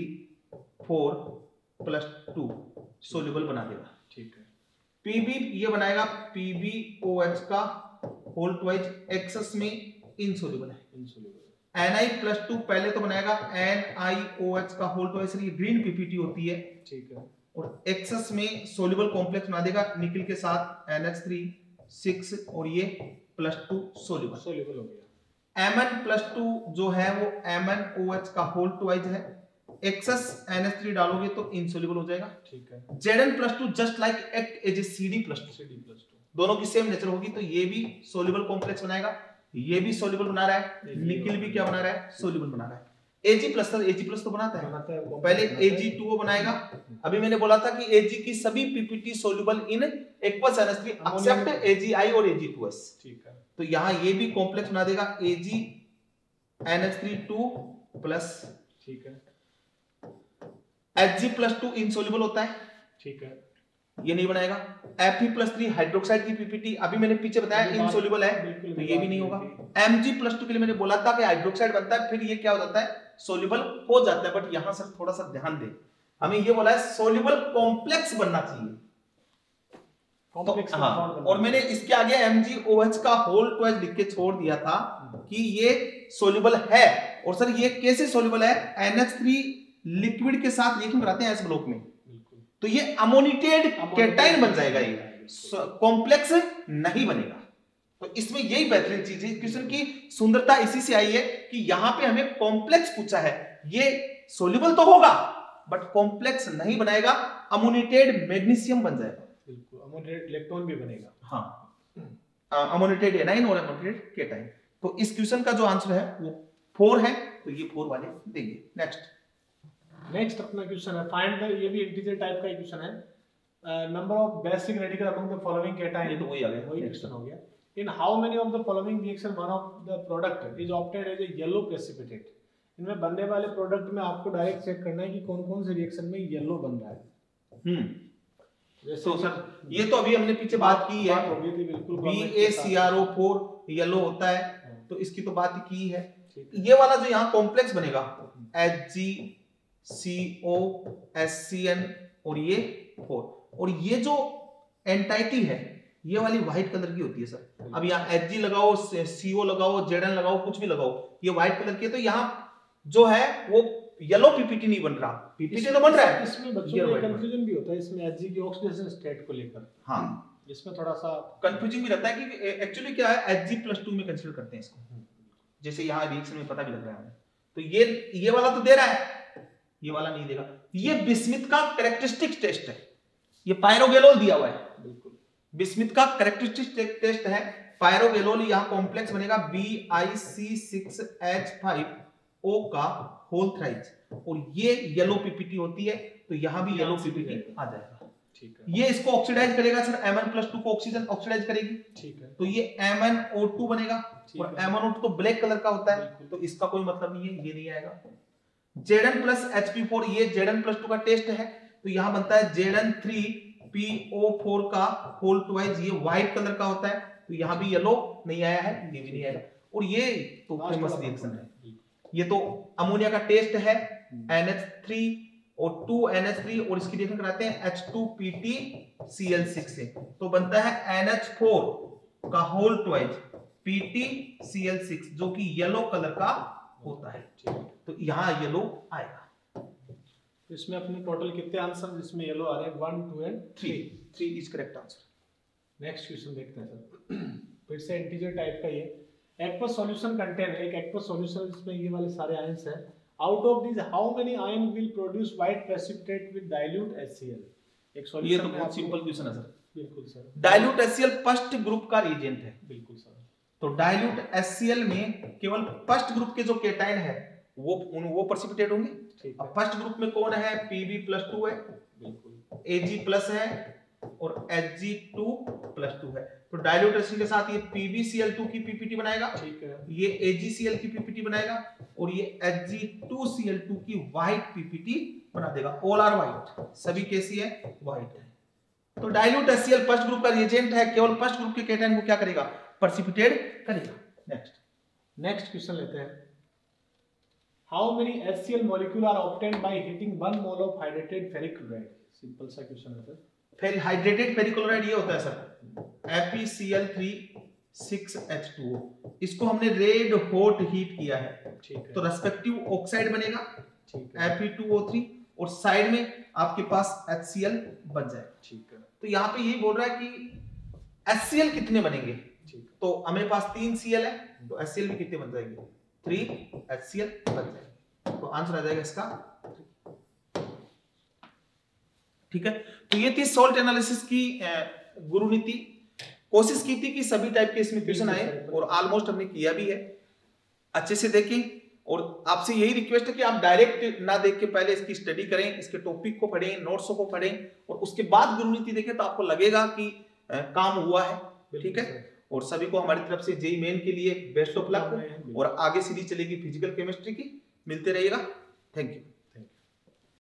4+2 सोल्यूबल बना देगा। ठीक है। Pb ये बनाएगा PbOH का होल ट्वाइस, एक्सेस में इनसोल्यूबल है, इनसोल्यूबल। Ni+2 पहले तो बनाएगा NiOH का होल ट्वाइस, ये ग्रीन पीपीटी होती है। ठीक है। और एक्सेस में सोल्यूबल कॉम्प्लेक्स बना देगा निकल के साथ NH3 6 और ये +2 सोल्यूबल हो गया। Mn+2 जो है वो MnOH का होल ट्वाइस है, एक्सेस NH3 डालोगे तो इनसोल्यूबल हो जाएगा। ठीक है। Zn+2 just like act as a CD+2, दोनों की सेम नेचर होगी, तो ये भी सोल्यूबल कॉम्प्लेक्स बनाएगा, ये भी सोल्यूबल बना रहा है, निकिल भी क्या बना रहा है, सोल्यूबल बना रहा है। Ag+ तो बनाता है, पहले Ag2O बनाएगा। अभी मैंने बोला था कि Ag की सभी PPT soluble in aqueous NH3 except Agi और Ag2S। ठीक है। तो यहाँ ये भी कॉम्प्लेक्स बना देगा AgNH3 ठीक है। Hg+2 इनसोल्यूबल होता है। ठीक है। ये नहीं बनाएगा। Fe+3 हाइड्रोक्साइड की पीपीटी अभी मैंने पीछे बताया इनसोल्यूबल है, तो ये भी नहीं होगा। Mg+2 के लिए मैंने बोला था कि हाइड्रोक्साइड बनता है, फिर ये क्या हो जाता है, सोल्यूबल हो जाता है। बट यहां सर थोड़ा सा ध्यान दें, हमें ये बोला है सोल्यूबल कॉम्प्लेक्स बनना चाहिए। तो, हाँ, और मैंने इसके आगे MgOH का होल ट्वाइस लिख के छोड़ दिया था कि ये सोल्यूबल है। और सर ये कैसे सोल्यूबल है, NH3 लिक्विड के साथ रिएक्शन कराते हैं एस ब्लॉक में, तो ये अमोनिटेड केटाइन बन जाएगा, ये कॉम्प्लेक्स नहीं बनेगा। तो इसमें यही बेहतरीन चीज है, क्वेश्चन की सुंदरता इसी से आई है कि यहाँ पे हमें कॉम्प्लेक्स पूछा है, ये सोल्यूबल तो होगा बट कॉम्प्लेक्स नहीं बनाएगा, अमोनिटेड मैग्नीशियम बन जाएगा, बिल्कुल अमोनिटेड इलेक्ट्रॉन भी बनेगा। हाँ, अमोनिटेड एनाइन और अमोनिटेड केटाइन। तो इस क्वेश्चन का जो आंसर है वो 4 है, तो ये 4 वाले देंगे। नेक्स्ट अपना क्वेश्चन है फाइंड द, ये भी इंटीजर टाइप का क्वेश्चन है, number of basic radical among the following cation. ये तो वही आ गया, वही क्वेश्चन हो गया। In how many of the following reaction one of the product is obtained as a yellow precipitate. इनमें बनने वाले प्रोडक्ट में आपको डायरेक्ट चेक करना है कि कौन कौन से रिएक्शन में येलो बन रहा है। तो सर ये तो अभी हमने पीछे बात की है, बिल्कुल BaCrO4 येलो होता है, तो इसकी तो बात की है। ये वाला जो यहाँ कॉम्प्लेक्स बनेगा HgCOSCN और ये 4, और ये जो एंटाइटी है ये वाली व्हाइट कलर की होती है सर। अब यहाँ Hg लगाओ, CO लगाओ, Zn लगाओ, कुछ भी लगाओ, ये व्हाइट कलर की है, तो यहाँ जो है वो येलो पीपीटी नहीं बन रहा, पीपीटी तो बन रहा है। इसमें बच्चों को कंफ्यूजन भी होता है इसमें Hg की ऑक्सीडेशन स्टेट को लेकर। हाँ, इसमें थोड़ा सा कंफ्यूजिंग भी रहता है कि एक्चुअली क्या है, Hg+2 में कंसीडर करते हैं इसको, जैसे यहाँ रिएक्शन में पता भी लग रहा है। तो ये वाला तो दे रहा है, ये वाला नहीं देगा। ये बिस्मिथ का कैरेक्टरिस्टिक टेस्ट है, ये पायरोगेलोल दिया हुआ है, बिल्कुल बिस्मिथ का कैरेक्टरिस्टिक टेस्ट है पायरोगेलोल। यहाँ कॉम्प्लेक्स बनेगा BiC6H5O का होल थ्राइज, और ये येलो पीपीटी होती है, तो यहाँ भी येलो पीपीटी आ जाएगा। ठीक है, ये इसको ऑक्सीडाइज करेगा सर, Mn+2 को ऑक्सीजन ऑक्सीडाइज करेगी। ठीक है, तो ये MnO2 बनेगा, और MnO2 तो ब्लैक कलर का होता है, तो इसका कोई मतलब नहीं है, ये नहीं आएगा। Zn+Hp4, ये Zn+2 का टेस्ट है, तो यहाँ बनता है Zn3PO4 का होल ट्वाइज, ये व्हाइट कलर का होता है, तो यहाँ भी येलो नहीं आया है, ये भी नहीं आएगा। और ये तो फेमस रिएक्शन है, ये तो अमोनिया का टेस्ट है NH3 और 2NH3, और इसकी रिएक्शन कराते हैं H2PtCl6 से, तो बनता है NH4 का होल ट्वाइज PtCl6, जो कि येलो कलर का होता है, तो यहाँ येलो आएगा। तो इसमें अपने टोटल कितने आंसर जिसमें येलो आ रहे हैं? 1, 2 and 3 is correct answer. Next question देखते हैं सर, फिर से इंटीजर टाइप का ये एक्वस सॉल्यूशन कंटेन, एक एक्वस सॉल्यूशन जिसमें ये वाले सारे आयंस हैं। Out of this how many ion will produce white precipitate with dilute HCl। एक सॉल्यूशन, ये तो बहुत सिंपल क्वेश्चन है सर। बिल्कुल sir, dilute HCl first group का रिएजेंट है। बिल्कुल सर, तो डाइल्यूट HCl में केवल फर्स्ट ग्रुप के जो केटाइन है वो प्रेसिपिटेट होंगे। अब फर्स्ट ग्रुप में कौन है? Pb+2 है, बिल्कुल Ag+ है और Hg2+2 है, तो डाइल्यूट HCl के साथ ये PbCl2 की पीपीटी बनाएगा, ठीक है, ये AgCl की पीपीटी बनाएगा, और ये Hg2Cl2 की व्हाइट पीपीटी बना देगा। ऑल आर व्हाइट, सभी कैसी है? व्हाइट है। तो डाइल्यूट HCl फर्स्ट ग्रुप का रिएजेंट है, केवल फर्स्ट ग्रुप के केटाइन को क्या करेगा? प्रेसिपिटेट करेगा। नेक्स्ट क्वेश्चन लेते हैं। How many HCl molecule are obtained by heating 1 mole of hydrated ferric chloride? Simple सा क्वेश्चन है सर। फिर हाइड्रेटेड फेरिक क्लोराइड ये होता है सर FeCl3 6H2O, इसको हमने रेड हॉट हीट किया है, ठीक है, तो रेस्पेक्टिव ऑक्साइड बनेगा, ठीक है, Fe2O3, और साइड में आपके पास HCl बन जाएगा, ठीक है। तो यहाँ पे यही बोल रहा है कि HCl कितने बनेंगे, ठीक, तो हमें पास 3 Cl है, तो HCl भी कितने बन जाएंगे? 3 HCl बन जाएंगे, तो आंसर आ जाएगा इसका 3। ठीक है, तो ये थी सॉल्ट एनालिसिस की गुरु नीति। कोशिश की थी कि सभी टाइप के इसमें क्वेश्चन आए, और ऑलमोस्ट हमने किया भी है। अच्छे से देखें, और आपसे यही रिक्वेस्ट है कि आप डायरेक्ट ना देख के पहले इसकी स्टडी करें, इसके टॉपिक को पढ़ें, नोट्स को पढ़ें, और उसके बाद गुरु नीति देखें, तो आपको लगेगा कि काम हुआ है। ठीक है, और सभी को हमारी तरफ से जेईई मेन के लिए बेस्ट ऑफ लक, और आगे सीरीज चलेगी फिजिकल केमिस्ट्री की। मिलते रहिएगा, थैंक यू।